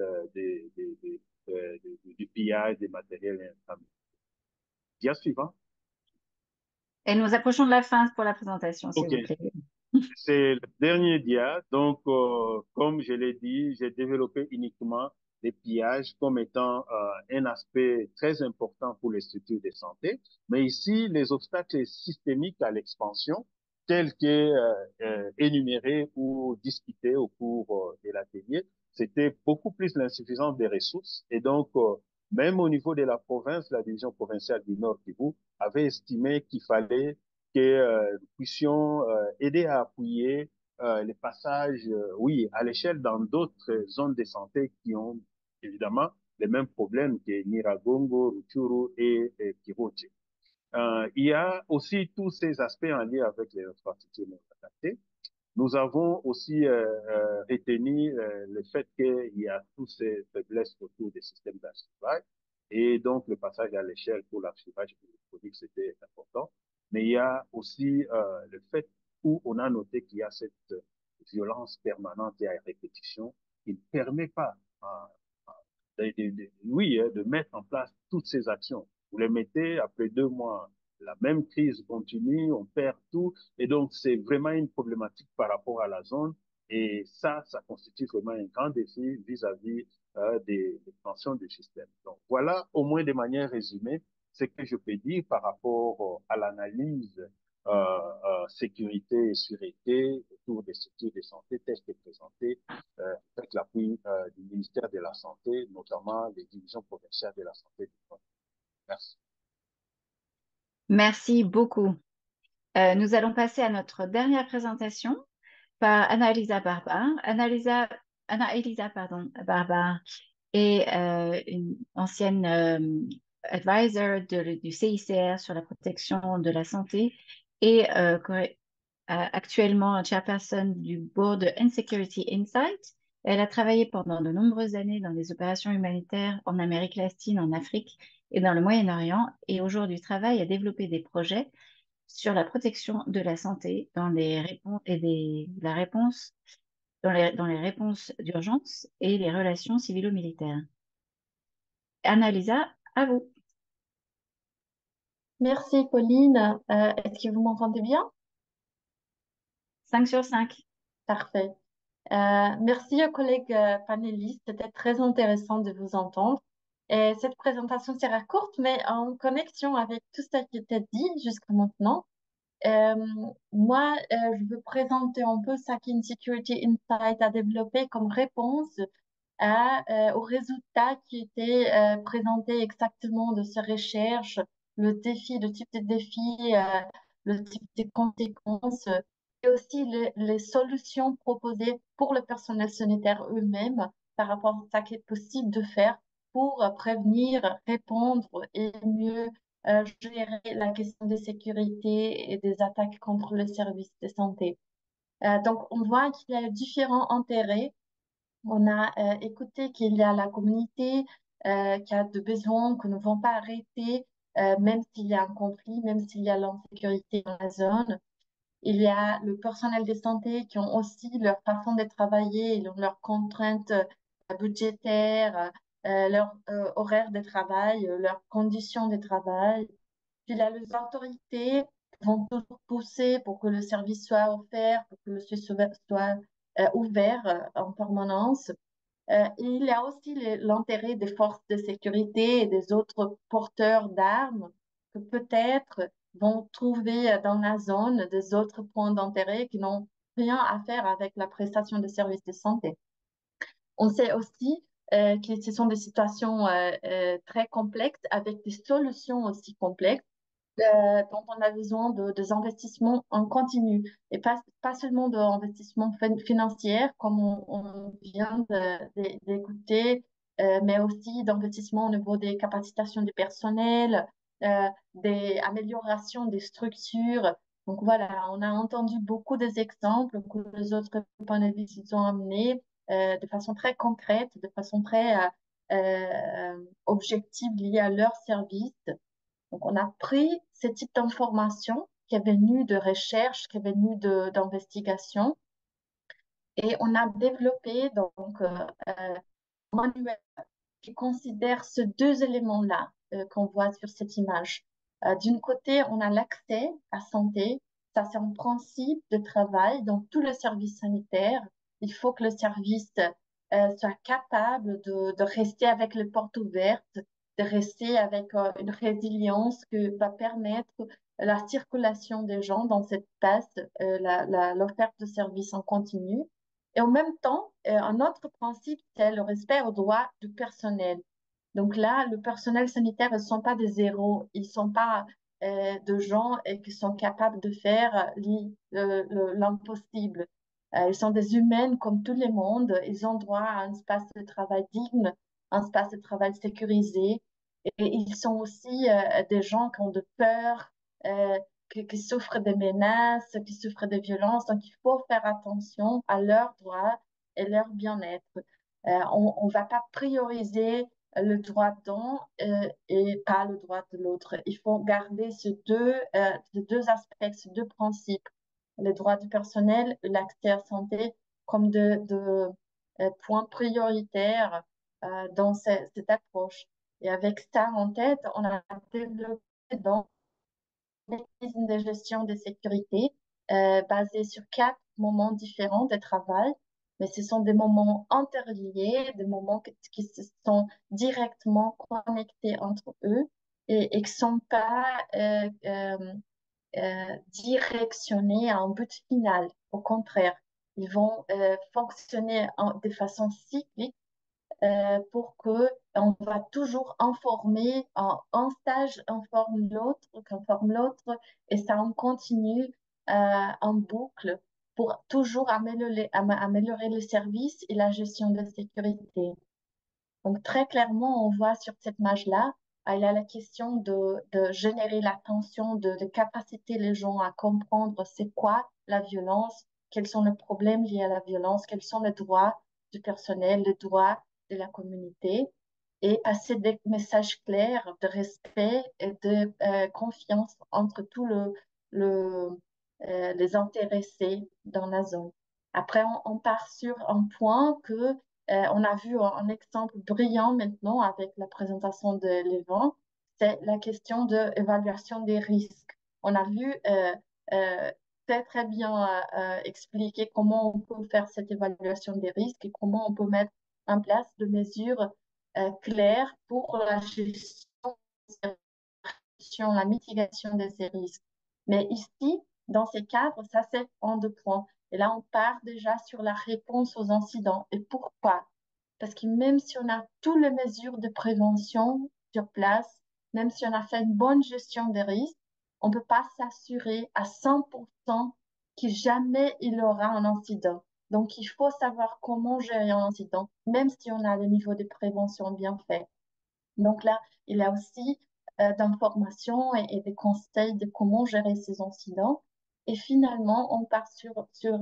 du pillage des matériels infamés. Dia suivant. Et nous approchons de la fin pour la présentation, s'il OK. vous plaît. C'est le dernier dia. Donc, comme je l'ai dit, j'ai développé uniquement les pillages comme étant un aspect très important pour les structures de santé. Mais ici, les obstacles systémiques à l'expansion, tels que énumérés ou discutés au cours de l'atelier, c'était beaucoup plus l'insuffisance des ressources. Et donc, même au niveau de la province, la division provinciale du Nord Kivu avait estimé qu'il fallait que nous puissions aider à appuyer les passages, oui, à l'échelle dans d'autres zones de santé qui ont évidemment les mêmes problèmes que Niragongo, Rutshuru et Kiroche. Il y a aussi tous ces aspects en lien avec les infrastructures non adaptées. Nous avons aussi retenu le fait qu'il y a toutes ces faiblesses autour des systèmes d'archivage et donc le passage à l'échelle pour l'archivage électronique, c'était important. Mais il y a aussi le fait où on a noté qu'il y a cette violence permanente et à répétition qui ne permet pas oui, de mettre en place toutes ces actions. Vous les mettez, après 2 mois, la même crise continue, on perd tout. Et donc, c'est vraiment une problématique par rapport à la zone. Et ça constitue vraiment un grand défi vis-à-vis des tensions du système. Donc, voilà, au moins de manière résumée, ce que je peux dire par rapport à l'analyse sécurité et sûreté autour des structures de santé telles que présentées avec l'appui du ministère de la Santé, notamment les divisions provinciales de la santé. Merci. Merci beaucoup. Nous allons passer à notre dernière présentation par Anna-Elisa Barbar. Anna-Elisa, Barbar est une ancienne advisor du CICR sur la protection de la santé et actuellement chairperson du board de Insecurity Insight. Elle a travaillé pendant de nombreuses années dans des opérations humanitaires en Amérique latine, en Afrique et dans le Moyen-Orient et aujourd'hui travaille à développer des projets sur la protection de la santé dans les réponses et la réponse dans les réponses d'urgence et les relations civilo-militaires. Anna-Lisa, à vous. Merci Pauline. Est-ce que vous m'entendez bien? 5 sur 5. Parfait. Merci aux collègues panélistes. C'était très intéressant de vous entendre. Et cette présentation sera courte, mais en connexion avec tout ce qui était dit jusqu'à maintenant. Moi, je veux présenter un peu ce qu'Insecurity Insight a développé comme réponse aux résultats qui étaient présentés exactement de ces recherches, le type de défi, le type de conséquences et aussi les solutions proposées pour le personnel sanitaire eux-mêmes par rapport à ce qui est possible de faire pour prévenir, répondre et mieux gérer la question de sécurité et des attaques contre le service de santé. Donc, on voit qu'il y a différents intérêts. On a écouté qu'il y a la communauté qui a de besoins que nous ne vont pas arrêter, même s'il y a un conflit, même s'il y a l'insécurité dans la zone. Il y a le personnel de santé qui ont aussi leur façon de travailler, leurs contraintes budgétaires, leur horaire de travail, leurs conditions de travail. Puis là, les autorités vont toujours pousser pour que le service soit offert, pour que le service soit ouvert en permanence. Il y a aussi l'intérêt des forces de sécurité et des autres porteurs d'armes que peut-être vont trouver dans la zone des autres points d'intérêt qui n'ont rien à faire avec la prestation de services de santé. On sait aussi que ce sont des situations très complexes avec des solutions aussi complexes dont on a besoin des investissements en continu et pas seulement d'investissements financiers comme on vient d'écouter, mais aussi d'investissements au niveau des capacitations du personnel, des améliorations des structures. Donc voilà, on a entendu beaucoup des exemples que les autres panélistes ils ont amenés de façon très concrète, de façon très objective liée à leur service. Donc, on a pris ce type d'informations qui est venu de recherche, qui est venu d'investigation, et on a développé donc un manuel qui considère ces deux éléments-là qu'on voit sur cette image. D'une côté, on a l'accès à santé. Ça, c'est un principe de travail dans tous les services sanitaires. Il faut que le service soit capable de rester avec les portes ouvertes, de rester avec une résilience qui va permettre la circulation des gens dans cette place, l'offerte de services en continu. Et en même temps, un autre principe, c'est le respect aux droits du personnel. Donc là, le personnel sanitaire, ils ne sont pas des héros, ils ne sont pas de gens qui sont capables de faire l'impossible. Ils sont des humains comme tout le monde, ils ont droit à un espace de travail digne, un espace de travail sécurisé, et ils sont aussi des gens qui ont de peur, qui souffrent de menaces, qui souffrent de violences. Donc, il faut faire attention à leurs droits et leur bien-être. On ne va pas prioriser le droit d'un et pas le droit de l'autre. Il faut garder ces deux aspects, ces deux principes, le droit du personnel, l'accès à la santé, comme points prioritaires dans cette approche. Et avec ça en tête, on a développé dans mécanisme de gestion de sécurité basé sur 4 moments différents de travail, mais ce sont des moments interliés, des moments qui se sont directement connectés entre eux et qui ne sont pas directionnés à un but final. Au contraire, ils vont fonctionner de façon cyclique pour que on va toujours informer, un stage informe l'autre, qu'informe l'autre, et ça on continue en boucle pour toujours améliorer le service et la gestion de sécurité. Donc très clairement, on voit sur cette image-là, il y a la question de générer l'attention, de capaciter les gens à comprendre c'est quoi la violence, quels sont les problèmes liés à la violence, quels sont les droits du personnel, les droits de la communauté, et passer des messages clairs de respect et de confiance entre tous les intéressés dans la zone. Après, on part sur un point que on a vu un exemple brillant maintenant avec la présentation de l'Event, c'est la question de l'évaluation des risques. On a vu très très bien expliquer comment on peut faire cette évaluation des risques et comment on peut mettre en place des mesures claires pour la gestion, la mitigation de ces risques. Mais ici, dans ces cadres, ça c'est en 2 points. Et là, on part déjà sur la réponse aux incidents. Et pourquoi? Parce que même si on a toutes les mesures de prévention sur place, même si on a fait une bonne gestion des risques, on ne peut pas s'assurer à 100% que jamais il y aura un incident. Donc, il faut savoir comment gérer un incident, même si on a le niveau de prévention bien fait. Donc là, il y a aussi d'informations et des conseils de comment gérer ces incidents. Et finalement, on part sur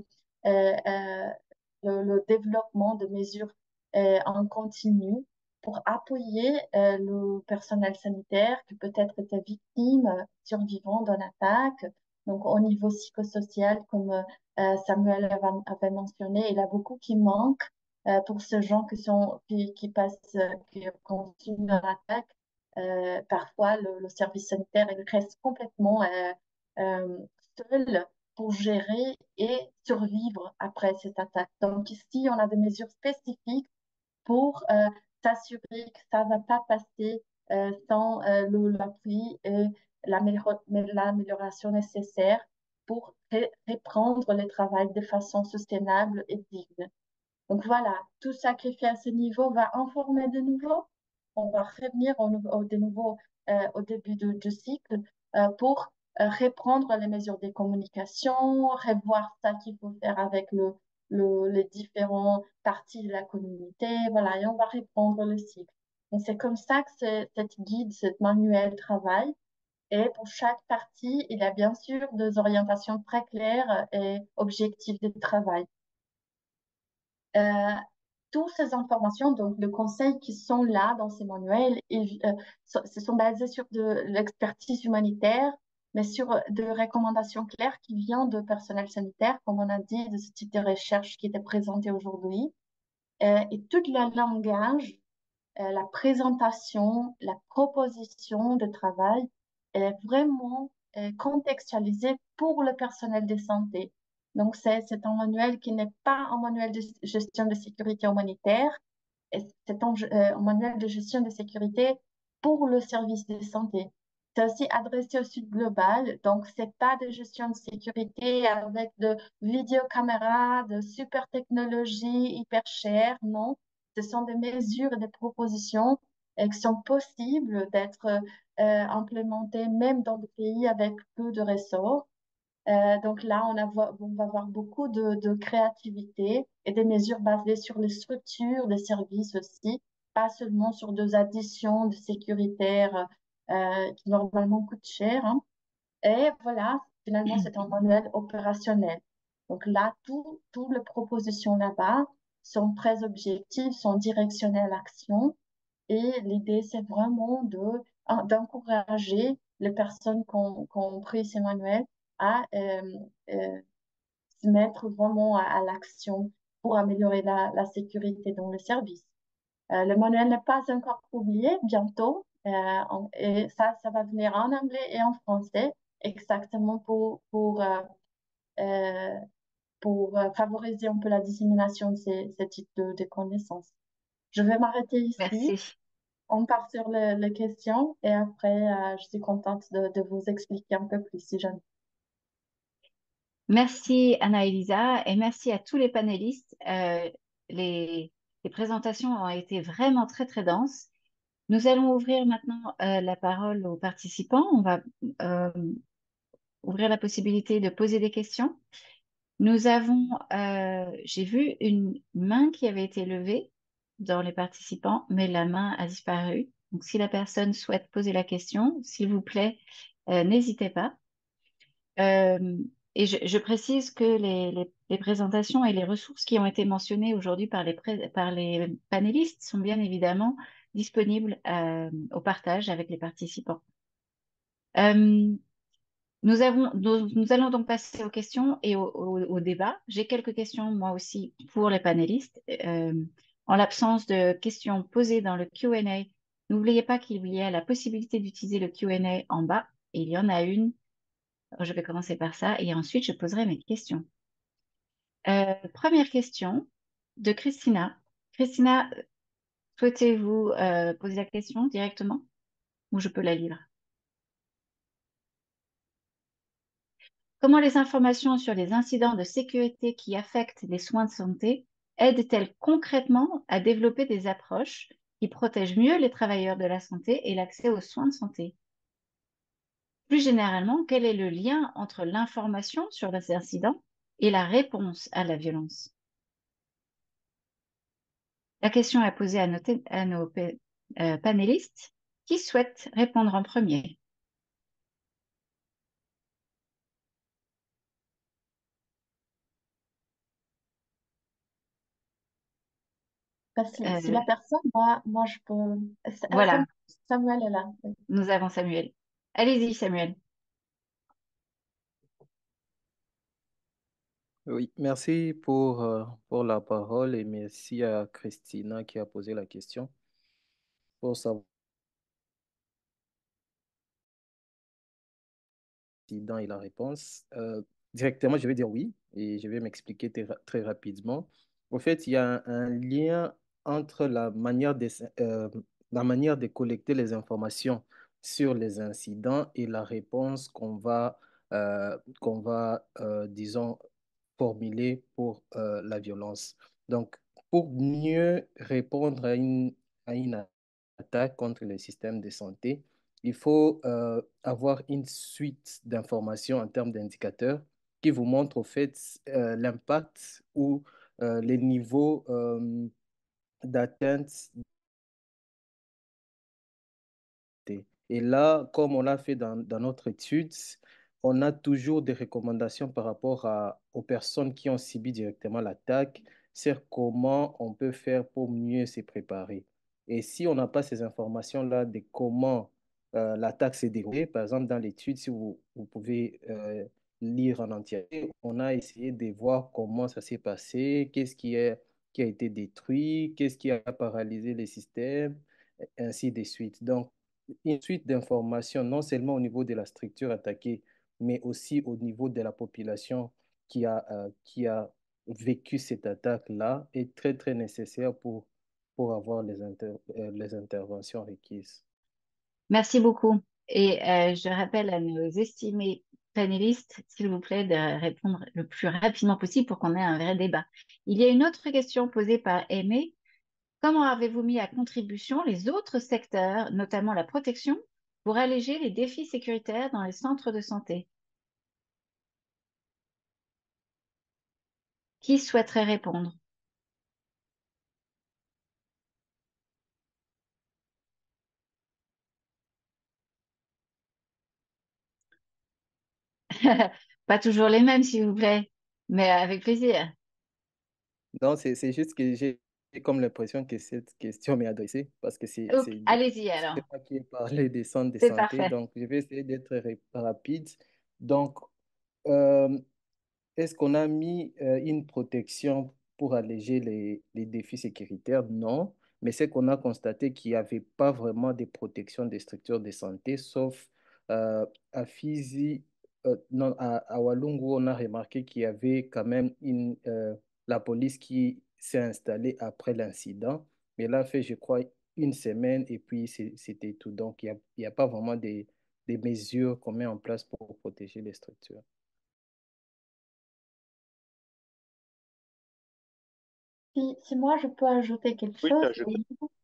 le développement de mesures en continu pour appuyer le personnel sanitaire qui peut-être était victime, survivant d'une attaque, Donc, au niveau psychosocial, comme Samuel avait mentionné, il y a beaucoup qui manquent pour ces gens qui passent, qui ont subi leur attaque. Parfois, le service sanitaire, il reste complètement euh, seul pour gérer et survivre après cette attaque. Donc, ici, on a des mesures spécifiques pour s'assurer que ça ne va pas passer sans l'appui et l'amélioration nécessaire pour reprendre le travail de façon soutenable et digne. Donc voilà, tout sacrifié à ce niveau va informer de nouveau. On va revenir de nouveau au début du cycle pour reprendre les mesures de communication, revoir ça qu'il faut faire avec les différents parties de la communauté. Voilà, et on va reprendre le cycle. Donc c'est comme ça que cette guide, cette manuel travaille. Et pour chaque partie, il y a bien sûr des orientations très claires et objectifs de travail. Euh, toutes ces informations, donc le conseil qui sont là dans ces manuels, se sont basés sur de l'expertise humanitaire, mais sur de recommandations claires qui viennent de personnel sanitaire, comme on a dit, de ce type de recherche qui était présenté aujourd'hui. Et tout le langage, la présentation, la proposition de travail est vraiment contextualisée pour le personnel de santé. Donc, c'est un manuel qui n'est pas un manuel de gestion de sécurité humanitaire, c'est un manuel de gestion de sécurité pour le service de santé. C'est aussi adressé au sud global, donc c'est pas de gestion de sécurité avec de vidéocaméras, de super technologies hyper chères, non. Ce sont des mesures et des propositions qui sont possibles d'être implémentées même dans des pays avec peu de ressorts. Donc là, on va voir beaucoup de créativité et des mesures basées sur les structures des services aussi, pas seulement sur des additions de sécuritaires qui normalement coûtent cher, hein. Et voilà, finalement, c'est un manuel opérationnel. Donc là, toutes les propositions là-bas sont très objectives, sont directionnées à l'action. Et l'idée, c'est vraiment d'encourager les personnes qui ont pris ces manuels à euh, se mettre vraiment à l'action pour améliorer la sécurité dans le service. Le manuel n'est pas encore publié, bientôt, et ça va venir en anglais et en français, exactement euh, pour favoriser un peu la dissémination de ces types de connaissances. Je vais m'arrêter ici. Merci. On part sur les questions et après, je suis contente de vous expliquer un peu plus si jamais. Merci Anna-Elisa et merci à tous les panélistes. Les, les présentations ont été vraiment très très denses. Nous allons ouvrir maintenant la parole aux participants. On va euh, ouvrir la possibilité de poser des questions. Nous avons, j'ai vu une main qui avait été levée dans les participants, mais la main a disparu. Donc, si la personne souhaite poser la question, s'il vous plaît, n'hésitez pas. Et je précise que les présentations et les ressources qui ont été mentionnées aujourd'hui par les panélistes sont bien évidemment disponibles au partage avec les participants. Euh, nous allons donc passer aux questions et au débat. J'ai quelques questions, moi aussi, pour les panélistes. En l'absence de questions posées dans le Q&A, n'oubliez pas qu'il y a la possibilité d'utiliser le Q&A en bas. Et il y en a une. Je vais commencer par ça et ensuite je poserai mes questions. Première question de Christina. Christina, souhaitez-vous poser la question directement ou je peux la lire? Comment les informations sur les incidents de sécurité qui affectent les soins de santé aident-elles concrètement à développer des approches qui protègent mieux les travailleurs de la santé et l'accès aux soins de santé? Plus généralement, quel est le lien entre l'information sur les incidents et la réponse à la violence? La question est posée à nos panélistes. Qui souhaite répondre en premier? Si la personne, moi, je peux. Voilà, Samuel est là. Oui. nous avons Samuel. Allez-y, Samuel. Oui, merci pour la parole et merci à Christina qui a posé la question pour savoir l'incident et la réponse. Directement, je vais dire oui et je vais m'expliquer très rapidement. En fait, il y a un lien entre la manière de collecter les informations sur les incidents et la réponse disons, formuler pour la violence. Donc, pour mieux répondre à une attaque contre le système de santé, il faut avoir une suite d'informations en termes d'indicateurs qui vous montrent au fait l'impact ou les niveaux d'atteinte. Et là, comme on l'a fait dans notre étude, on a toujours des recommandations par rapport aux personnes qui ont subi directement l'attaque, sur comment on peut faire pour mieux se préparer. Et si on n'a pas ces informations-là de comment l'attaque s'est déroulée, par exemple dans l'étude, si vous pouvez lire en entier, on a essayé de voir comment ça s'est passé, qui a été détruit, qu'est-ce qui a paralysé les systèmes, ainsi de suite. Donc, une suite d'informations, non seulement au niveau de la structure attaquée, mais aussi au niveau de la population qui a vécu cette attaque-là, est très, très nécessaire pour avoir les interventions requises. Merci beaucoup. Et je rappelle à nos estimés panélistes, s'il vous plaît, de répondre le plus rapidement possible pour qu'on ait un vrai débat. Il y a une autre question posée par Aimé. Comment avez-vous mis à contribution les autres secteurs, notamment la protection, pour alléger les défis sécuritaires dans les centres de santé? Qui souhaiterait répondre? Pas toujours les mêmes, s'il vous plaît, mais avec plaisir. Donc, c'est juste que j'ai comme l'impression que cette question m'est adressée parce que Ok, allez-y alors, c'est moi qui ai parlé des centres de c'est santé. parfait. Donc, je vais essayer d'être rapide. Donc, euh, est-ce qu'on a mis une protection pour alléger les défis sécuritaires? Non, mais c'est qu'on a constaté qu'il n'y avait pas vraiment de protection des structures de santé, sauf euh, à Fizi, non, à Walungu, on a remarqué qu'il y avait quand même la police qui s'est installée après l'incident, mais là, fait, je crois, une semaine et puis c'était tout. Donc, il y a pas vraiment des mesures qu'on met en place pour protéger les structures. Si moi je peux ajouter quelque Oui, chose, j'ajoute.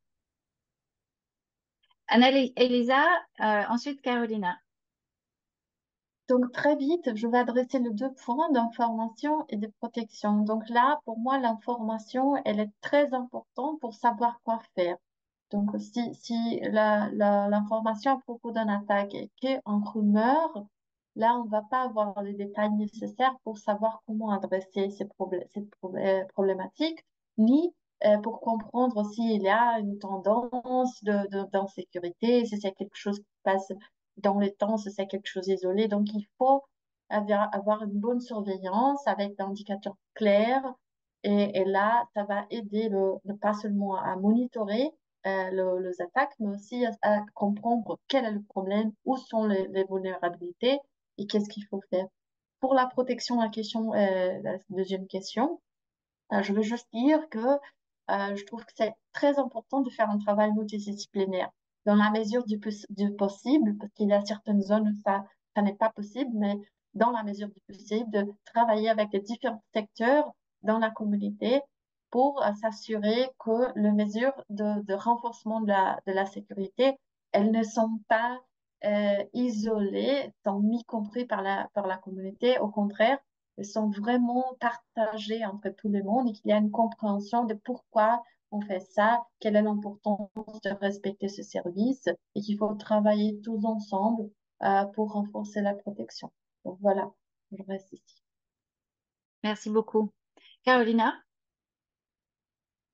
Elisa, ensuite Carolina. donc très vite, je vais adresser les deux points d'information et de protection. Donc là, pour moi, l'information, elle est très importante pour savoir quoi faire. Donc si l'information à propos d'une attaque est qu'en rumeur, là, on ne va pas avoir les détails nécessaires pour savoir comment adresser cette problématique, ni pour comprendre s'il y a une tendance d'insécurité, si c'est quelque chose qui passe dans le temps, si c'est quelque chose isolé. Donc, il faut avoir une bonne surveillance avec des indicateurs clairs. Et là, ça va aider pas seulement à monitorer les attaques, mais aussi à comprendre quel est le problème, où sont les vulnérabilités et qu'est-ce qu'il faut faire. Pour la protection, la deuxième question, je veux juste dire que je trouve que c'est très important de faire un travail multidisciplinaire dans la mesure du possible, parce qu'il y a certaines zones où ça n'est pas possible, mais dans la mesure du possible, de travailler avec les différents secteurs dans la communauté pour s'assurer que les mesures de renforcement de la sécurité, elles ne sont pas isolées, sont mis compris par la communauté. Au contraire, elles sont vraiment partagées entre tout le monde et qu'il y a une compréhension de pourquoi on fait ça, quelle est l'importance de respecter ce service et qu'il faut travailler tous ensemble pour renforcer la protection. Donc voilà, je reste ici. Merci beaucoup. Carolina? Oui,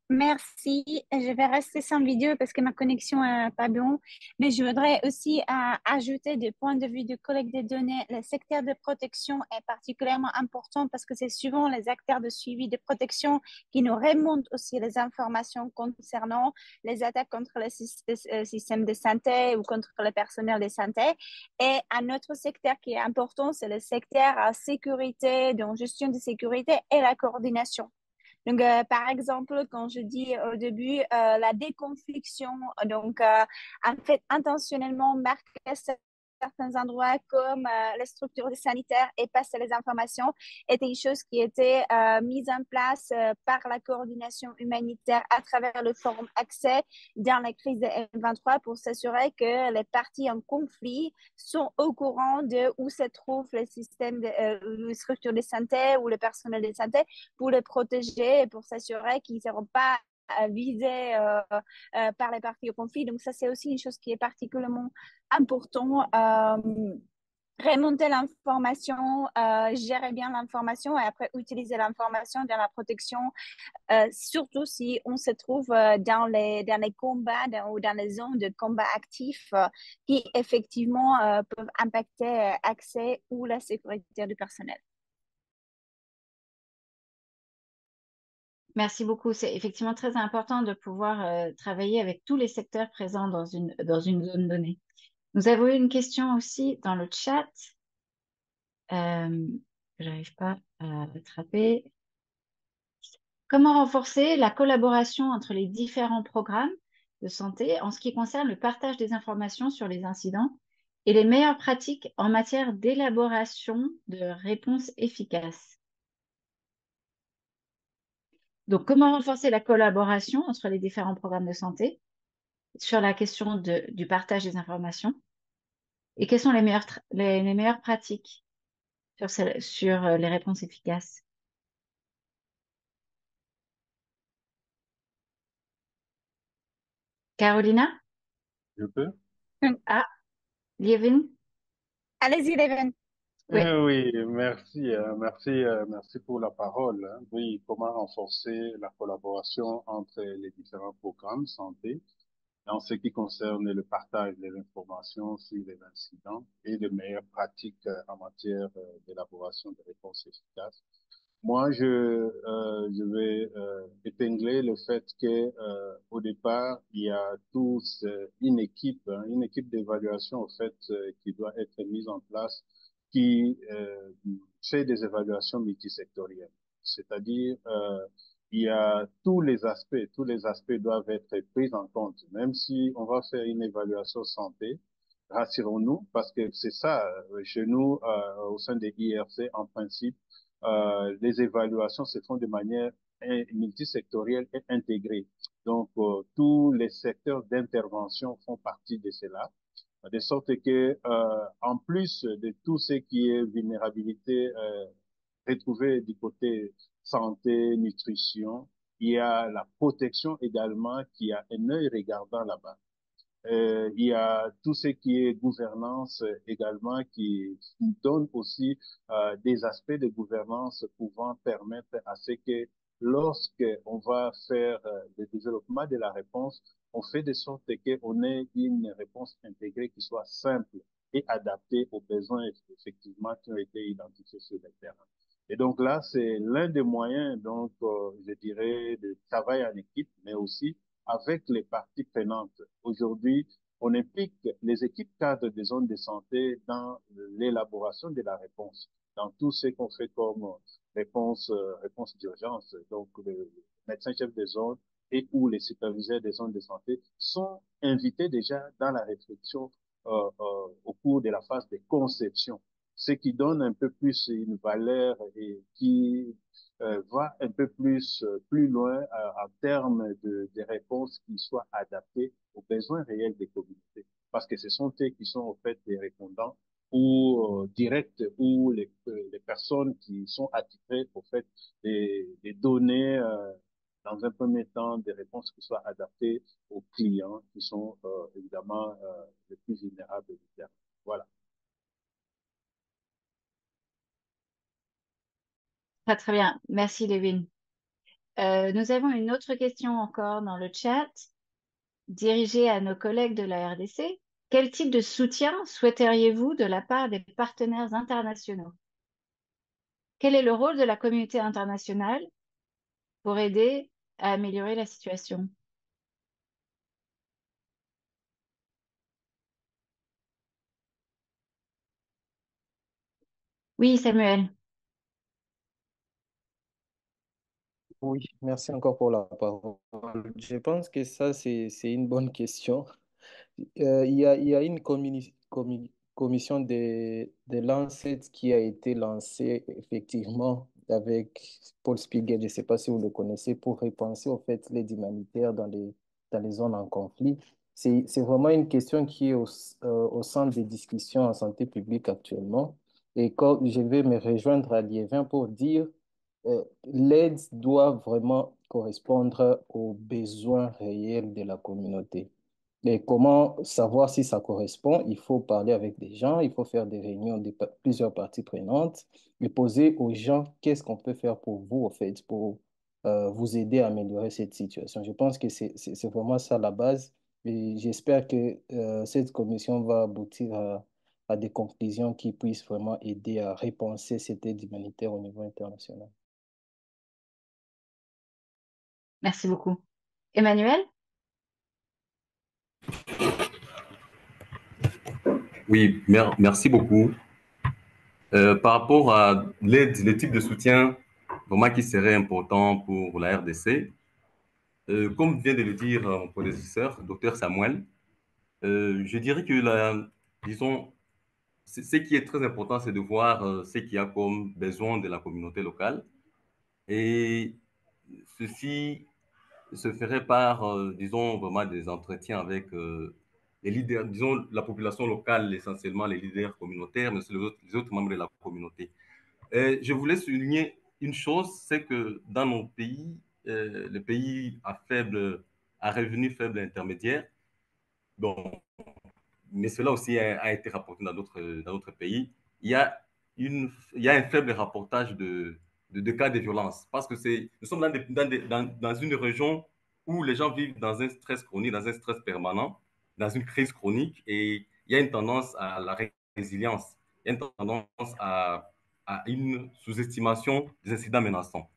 Merci. Je vais rester sans vidéo parce que ma connexion est pas bon. Mais je voudrais aussi ajouter du point de vue de collecte des données. Le secteur de protection est particulièrement important parce que c'est souvent les acteurs de suivi de protection qui nous remontent aussi les informations concernant les attaques contre le système de santé ou contre le personnel de santé. Et un autre secteur qui est important, c'est le secteur sécurité, donc gestion de sécurité et la coordination. Donc, par exemple, quand je dis au début, la déconfliction, donc, en fait, intentionnellement marquer certains endroits comme les structures sanitaires et passer les informations était une chose qui était mise en place par la coordination humanitaire à travers le forum Accès dans la crise de M23 pour s'assurer que les parties en conflit sont au courant de où se trouve le système de structures de santé ou le personnel de santé pour les protéger et pour s'assurer qu'ils ne seront pas visés par les parties au conflit. Donc ça, c'est aussi une chose qui est particulièrement importante. Remonter l'information, gérer bien l'information et après utiliser l'information dans la protection, surtout si on se trouve dans les combats ou dans les zones de combat actifs qui effectivement peuvent impacter l'accès ou la sécurité du personnel. Merci beaucoup. C'est effectivement très important de pouvoir travailler avec tous les secteurs présents dans une zone donnée. Nous avons eu une question aussi dans le chat. J'arrive pas à attraper. Comment renforcer la collaboration entre les différents programmes de santé en ce qui concerne le partage des informations sur les incidents et les meilleures pratiques en matière d'élaboration de réponses efficaces? Donc, comment renforcer la collaboration entre les différents programmes de santé sur la question du partage des informations et quelles sont les meilleures pratiques sur les réponses efficaces? Carolina? Je peux? Ah, Lievin? Allez-y, Leven. Oui. Oui, merci, merci pour la parole, hein. Oui, comment renforcer la collaboration entre les différents programmes santé en ce qui concerne le partage des informations sur les incidents et de meilleures pratiques en matière d'élaboration de réponses efficaces. Moi, je vais épingler le fait que au départ, il y a tous une équipe d'évaluation au fait qui doit être mise en place, qui fait des évaluations multisectorielles. C'est-à-dire, il y a tous les aspects doivent être pris en compte. Même si on va faire une évaluation santé, rassurons-nous, parce que c'est ça, chez nous, au sein des IRC, en principe, les évaluations se font de manière multisectorielle et intégrée. Donc, tous les secteurs d'intervention font partie de cela, de sorte que, en plus de tout ce qui est vulnérabilité retrouvée du côté santé, nutrition, il y a la protection également qui a un œil regardant là-bas. Il y a tout ce qui est gouvernance également qui donne aussi des aspects de gouvernance pouvant permettre à ce que lorsque on va faire le développement de la réponse, on fait de sorte qu'on ait une réponse intégrée qui soit simple et adaptée aux besoins effectivement qui ont été identifiés sur le terrain. Et donc là, c'est l'un des moyens, donc, je dirais, de travail en équipe, mais aussi avec les parties prenantes. Aujourd'hui, on implique les équipes cadres des zones de santé dans l'élaboration de la réponse, dans tout ce qu'on fait comme réponse d'urgence. Donc, le médecin chef des zones et ou les superviseurs des zones de santé sont invités déjà dans la réflexion au cours de la phase de conception, ce qui donne un peu plus une valeur et qui va un peu plus loin en termes de réponses qui soient adaptées aux besoins réels des communautés. Parce que ce sont eux qui sont en fait des répondants ou directs ou les personnes qui sont attirées au fait des données dans un premier temps des réponses qui soient adaptées aux clients qui sont évidemment les plus vulnérables du terrain. Voilà. Très, très bien. Merci, Levin. Nous avons une autre question encore dans le chat, dirigée à nos collègues de la RDC. Quel type de soutien souhaiteriez-vous de la part des partenaires internationaux? Quel est le rôle de la communauté internationale pour aider à améliorer la situation? Oui, Samuel. Oui, merci encore pour la parole. Je pense que ça, c'est une bonne question. Il y a une commission de Lancet qui a été lancée effectivement avec Paul Spiegel, je ne sais pas si vous le connaissez, pour repenser au fait l'aide humanitaire dans les zones en conflit. C'est vraiment une question qui est au centre des discussions en santé publique actuellement. Et quand je vais me rejoindre à Liévin pour dire l'aide doit vraiment correspondre aux besoins réels de la communauté. Et comment savoir si ça correspond? Il faut parler avec des gens, il faut faire des réunions de plusieurs parties prenantes et poser aux gens qu'est-ce qu'on peut faire pour vous, en fait, pour vous aider à améliorer cette situation. Je pense que c'est vraiment ça la base et j'espère que cette commission va aboutir à des conclusions qui puissent vraiment aider à repenser cette aide humanitaire au niveau international. Merci beaucoup. Emmanuel? Oui, merci beaucoup. Par rapport à l'aide, les types de soutien vraiment qui seraient importants pour la RDC, comme vient de le dire mon prédécesseur, docteur Samuel, je dirais que disons, ce qui est très important, c'est de voir ce qu'il y a comme besoin de la communauté locale. Et ceci se ferait par, disons, vraiment des entretiens avec les leaders, disons, la population locale, essentiellement les leaders communautaires, mais aussi les autres membres de la communauté. Je voulais souligner une chose, c'est que dans nos pays, le pays à revenu faible intermédiaire, bon, mais cela aussi a été rapporté dans d'autres pays, il y a il y a un faible rapportage de cas de violence parce que nous sommes dans une région où les gens vivent dans un stress chronique, dans un stress permanent, dans une crise chronique et il y a une tendance à la résilience, il y a une tendance à une sous-estimation des incidents menaçants.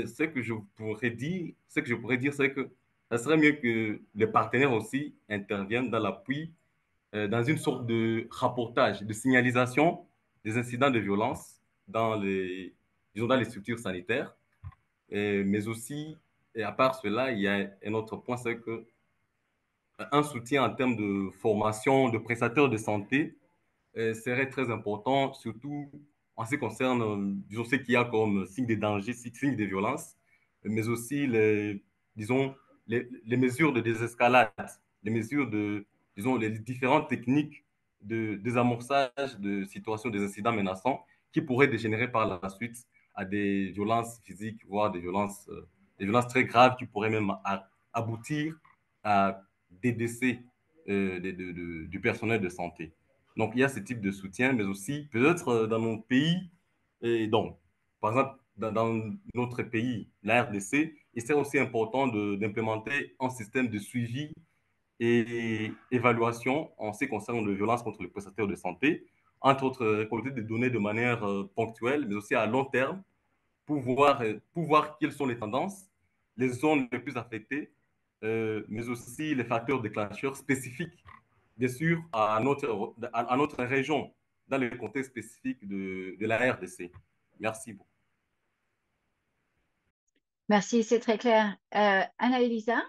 Ce que je pourrais dire, c'est que ça serait mieux que les partenaires aussi interviennent dans l'appui dans une sorte de rapportage, de signalisation des incidents de violence disons dans les structures sanitaires. Mais aussi, et à part cela, il y a un autre point, c'est que un soutien en termes de formation de prestataires de santé serait très important, surtout en ce qui concerne, disons, ce qu'il y a comme signe de danger, signe de violence, mais aussi disons, les mesures de désescalade, les mesures disons, les différentes techniques de désamorçage de situations, des incidents menaçants qui pourraient dégénérer par la suite à des violences physiques, voire des violences très graves qui pourraient même aboutir à des décès du personnel de santé. Donc, il y a ce type de soutien, mais aussi peut-être dans mon pays, et donc, par exemple, dans notre pays, la RDC, il serait aussi important d'implémenter un système de suivi et évaluation en ce qui concerne les violences contre les prestataires de santé, entre autres, récolter des données de manière ponctuelle, mais aussi à long terme, pour voir quelles sont les tendances, les zones les plus affectées, mais aussi les facteurs déclencheurs spécifiques, bien sûr, à notre région, dans le contexte spécifique de la RDC. Merci beaucoup. Merci, c'est très clair. Anna-Elisa?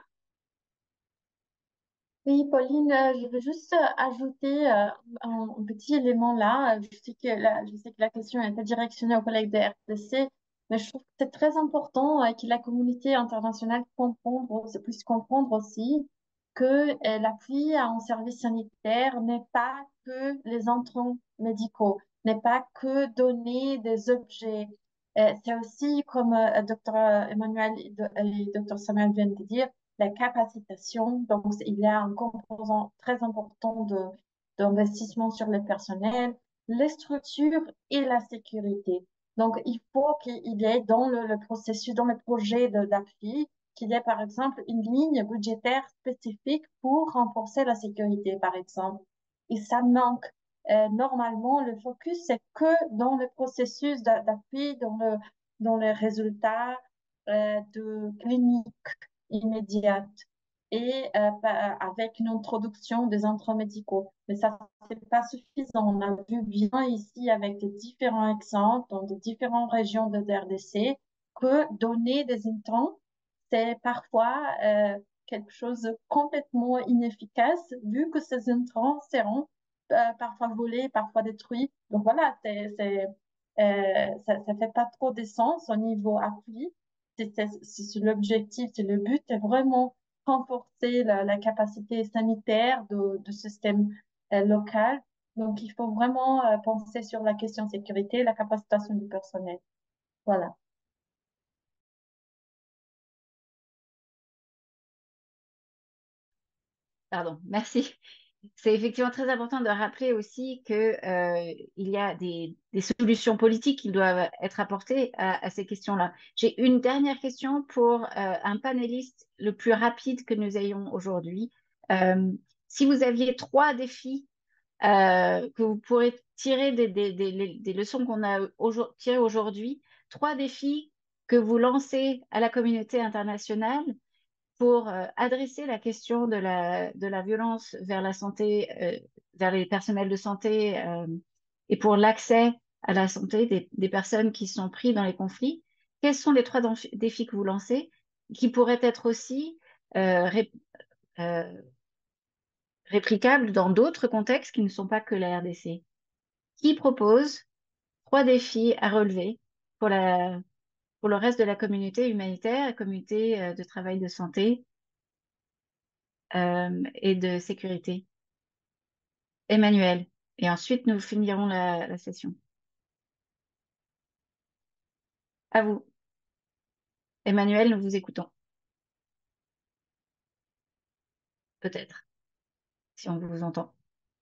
Oui, Pauline, je veux juste ajouter un petit élément là. Je sais que la question était directionnée aux collègues de RTC, mais je trouve que c'est très important que la communauté internationale puisse comprendre aussi que l'appui à un service sanitaire n'est pas que les entrants médicaux, n'est pas que donner des objets. C'est aussi, comme Dr Emmanuel et Dr Samuel viennent de dire, la capacitation. Donc, il y a un composant très important d'investissement sur le personnel, les structures et la sécurité. Donc, il faut qu'il y ait dans le processus, dans le projet d'appui, qu'il y ait par exemple une ligne budgétaire spécifique pour renforcer la sécurité, par exemple. Et ça manque. Normalement, le focus, c'est que dans le processus d'appui, dans les résultats de clinique immédiate et avec une introduction des entrants médicaux. Mais ça, c'est pas suffisant. On a vu bien ici avec des différents exemples dans des différentes régions de RDC que donner des intrants, c'est parfois quelque chose de complètement inefficace vu que ces intrants seront parfois volés, parfois détruits. Donc voilà, ça fait pas trop de sens au niveau appui. C'est l'objectif, c'est le but, c'est vraiment renforcer la capacité sanitaire du système local. Donc, il faut vraiment penser sur la question sécurité, la capacitation du personnel. Voilà. Pardon, merci. C'est effectivement très important de rappeler aussi que, il y a des solutions politiques qui doivent être apportées à ces questions-là. J'ai une dernière question pour un panéliste le plus rapide que nous ayons aujourd'hui. Euh, Si vous aviez trois défis que vous pourrez tirer des leçons qu'on a tirées aujourd'hui, trois défis que vous lancez à la communauté internationale pour adresser la question de la violence vers la santé, vers les personnels de santé et pour l'accès à la santé des personnes qui sont prises dans les conflits. Quels sont les trois défis que vous lancez qui pourraient être aussi euh, réplicables dans d'autres contextes qui ne sont pas que la RDC? Qui propose trois défis à relever pour pour le reste de la communauté humanitaire, la communauté de travail de santé et de sécurité? Emmanuel. Et ensuite, nous finirons la session. À vous. Emmanuel, nous vous écoutons. Peut-être, si on vous entend.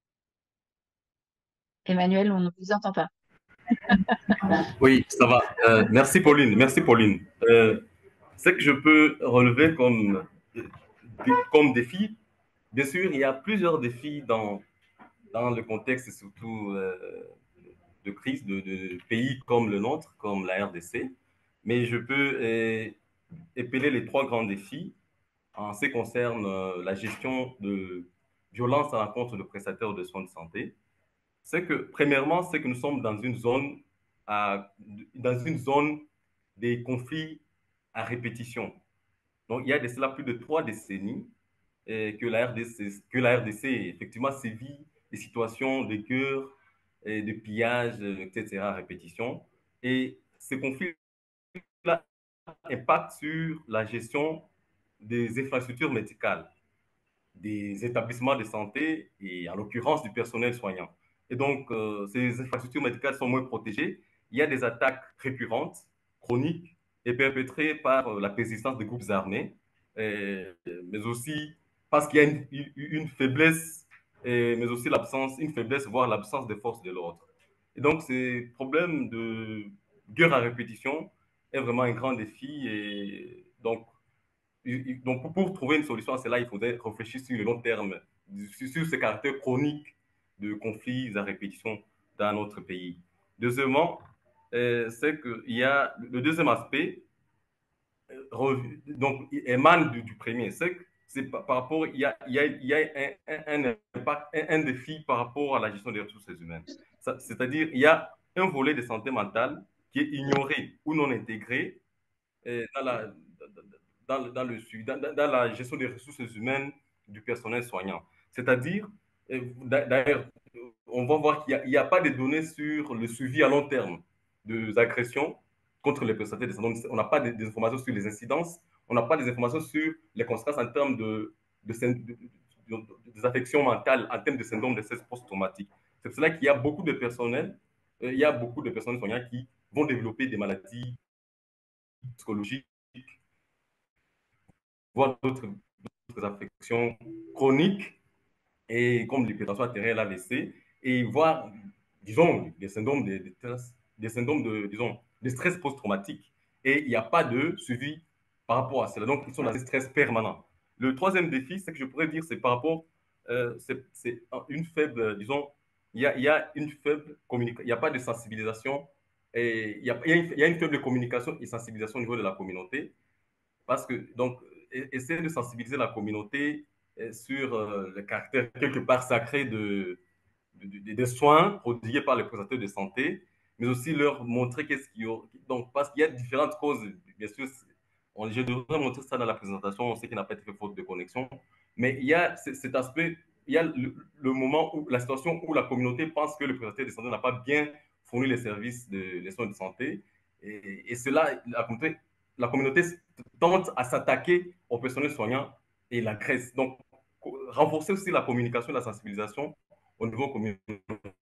Emmanuel, on ne vous entend pas. Oui, ça va. Merci Pauline. Merci Pauline. Ce que je peux relever comme défi, bien sûr, il y a plusieurs défis dans le contexte surtout de crise de pays comme le nôtre, comme la RDC. Mais je peux épeler les trois grands défis en ce qui concerne la gestion de violence à l'encontre de prestataires de soins de santé. C'est que, premièrement, c'est que nous sommes à, dans une zone des conflits à répétition. Donc, il y a de cela plus de 3 décennies que la RDC effectivement sévit des situations de guerre, de pillage, etc. à répétition. Et ces conflits-là impactent sur la gestion des infrastructures médicales, des établissements de santé et en l'occurrence du personnel soignant. Et donc, ces infrastructures médicales sont moins protégées. Il y a des attaques récurrentes, chroniques et perpétrées par la persistance de groupes armés, mais aussi parce qu'il y a une faiblesse, mais aussi une faiblesse, voire l'absence des forces de l'ordre. Et donc, ce problème de guerre à répétition est vraiment un grand défi. Et donc, pour trouver une solution à cela, il faudrait réfléchir sur le long terme, sur ce caractère chronique de conflits à répétition dans notre pays. Deuxièmement, c'est qu'il y a le deuxième aspect, donc, émane du premier. C'est par rapport, il y a un impact, un défi par rapport à la gestion des ressources humaines. C'est-à-dire, il y a un volet de santé mentale qui est ignoré ou non intégré dans dans la gestion des ressources humaines du personnel soignant. C'est-à-dire, d'ailleurs, on va voir qu'il n'y a pas de données sur le suivi à long terme des agressions contre les prestataires de santé. On n'a pas des informations sur les incidences, on n'a pas des informations sur les conséquences en termes des affections mentales, en termes de syndrome de stress post-traumatique. C'est pour cela qu'il y a beaucoup de personnels, il y a beaucoup de personnels soignants qui vont développer des maladies psychologiques, voire d'autres affections chroniques, et comme l'hypertension artérielle, l'AVC, et voir, disons, des syndromes des syndromes disons, de stress post-traumatique et il n'y a pas de suivi par rapport à cela. Donc, ils sont dans un stress permanent. Le troisième défi, c'est que je pourrais dire, c'est par rapport, c'est une faible, disons, il y a une faible communication, il n'y a pas de sensibilisation et il y a une faible communication et sensibilisation au niveau de la communauté parce que, donc, essayer de sensibiliser la communauté sur le caractère quelque part sacré des soins prodigués par les prestataires de santé, mais aussi leur montrer qu'est-ce qu'il y a. Donc, parce qu'il y a différentes causes, bien sûr, je devrais montrer ça dans la présentation, on sait qu'il n'a pas été fait faute de connexion, mais il y a cet aspect, il y a le moment où la situation où la communauté pense que le prestataire de santé n'a pas bien fourni les services des soins de santé, et cela, la communauté tente à s'attaquer au personnel soignant et l'agresse. Donc, renforcer aussi la communication, la sensibilisation au niveau communautaire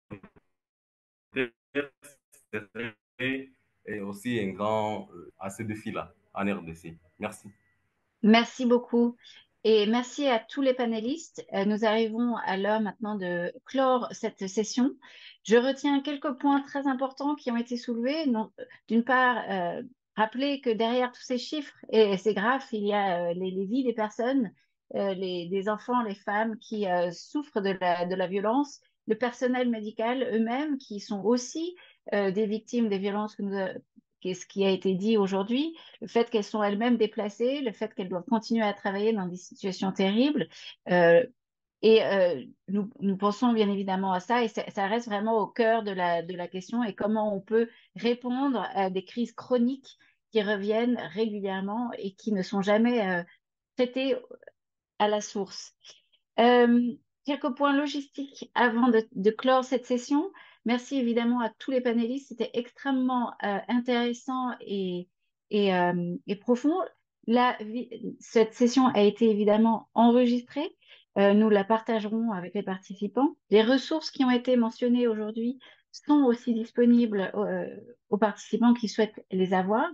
et aussi un grand à ce défi-là en RDC. Merci. Merci beaucoup. Et merci à tous les panélistes. Nous arrivons à l'heure maintenant de clore cette session. Je retiens quelques points très importants qui ont été soulevés. D'une part, rappeler que derrière tous ces chiffres et ces graphes, il y a les vies des personnes, des enfants, les femmes qui souffrent de la violence, le personnel médical eux-mêmes qui sont aussi des victimes des violences ce qui a été dit aujourd'hui, le fait qu'elles sont elles-mêmes déplacées, le fait qu'elles doivent continuer à travailler dans des situations terribles. Euh, nous pensons bien évidemment à ça et ça reste vraiment au cœur de la question et comment on peut répondre à des crises chroniques qui reviennent régulièrement et qui ne sont jamais traitées à la source. Euh, Quelques points logistiques avant de clore cette session. Merci évidemment à tous les panélistes. C'était extrêmement intéressant et profond. Cette session a été évidemment enregistrée. Nous la partagerons avec les participants. Les ressources qui ont été mentionnées aujourd'hui sont aussi disponibles aux participants qui souhaitent les avoir.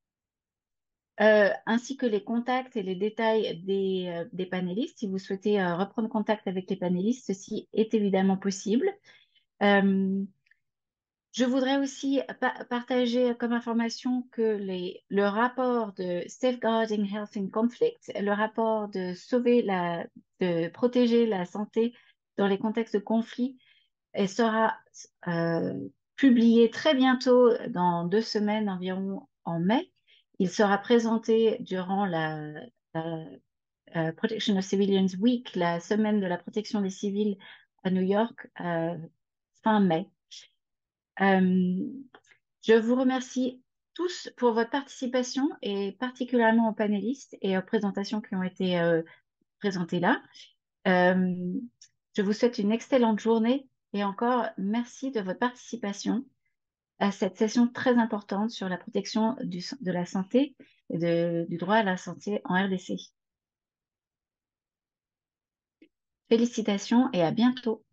Ainsi que les contacts et les détails des panélistes. Si vous souhaitez reprendre contact avec les panélistes, ceci est évidemment possible. Euh, je voudrais aussi partager comme information que le rapport de Safeguarding Health in Conflict, le rapport de protéger la santé dans les contextes de conflit, sera publié très bientôt, dans 2 semaines environ, en mai. Il sera présenté durant la Protection of Civilians Week, la semaine de la protection des civils à New York, fin mai. Je vous remercie tous pour votre participation et particulièrement aux panélistes et aux présentations qui ont été présentées là. Je vous souhaite une excellente journée et encore merci de votre participation à cette session très importante sur la protection de la santé et du droit à la santé en RDC. Félicitations et à bientôt.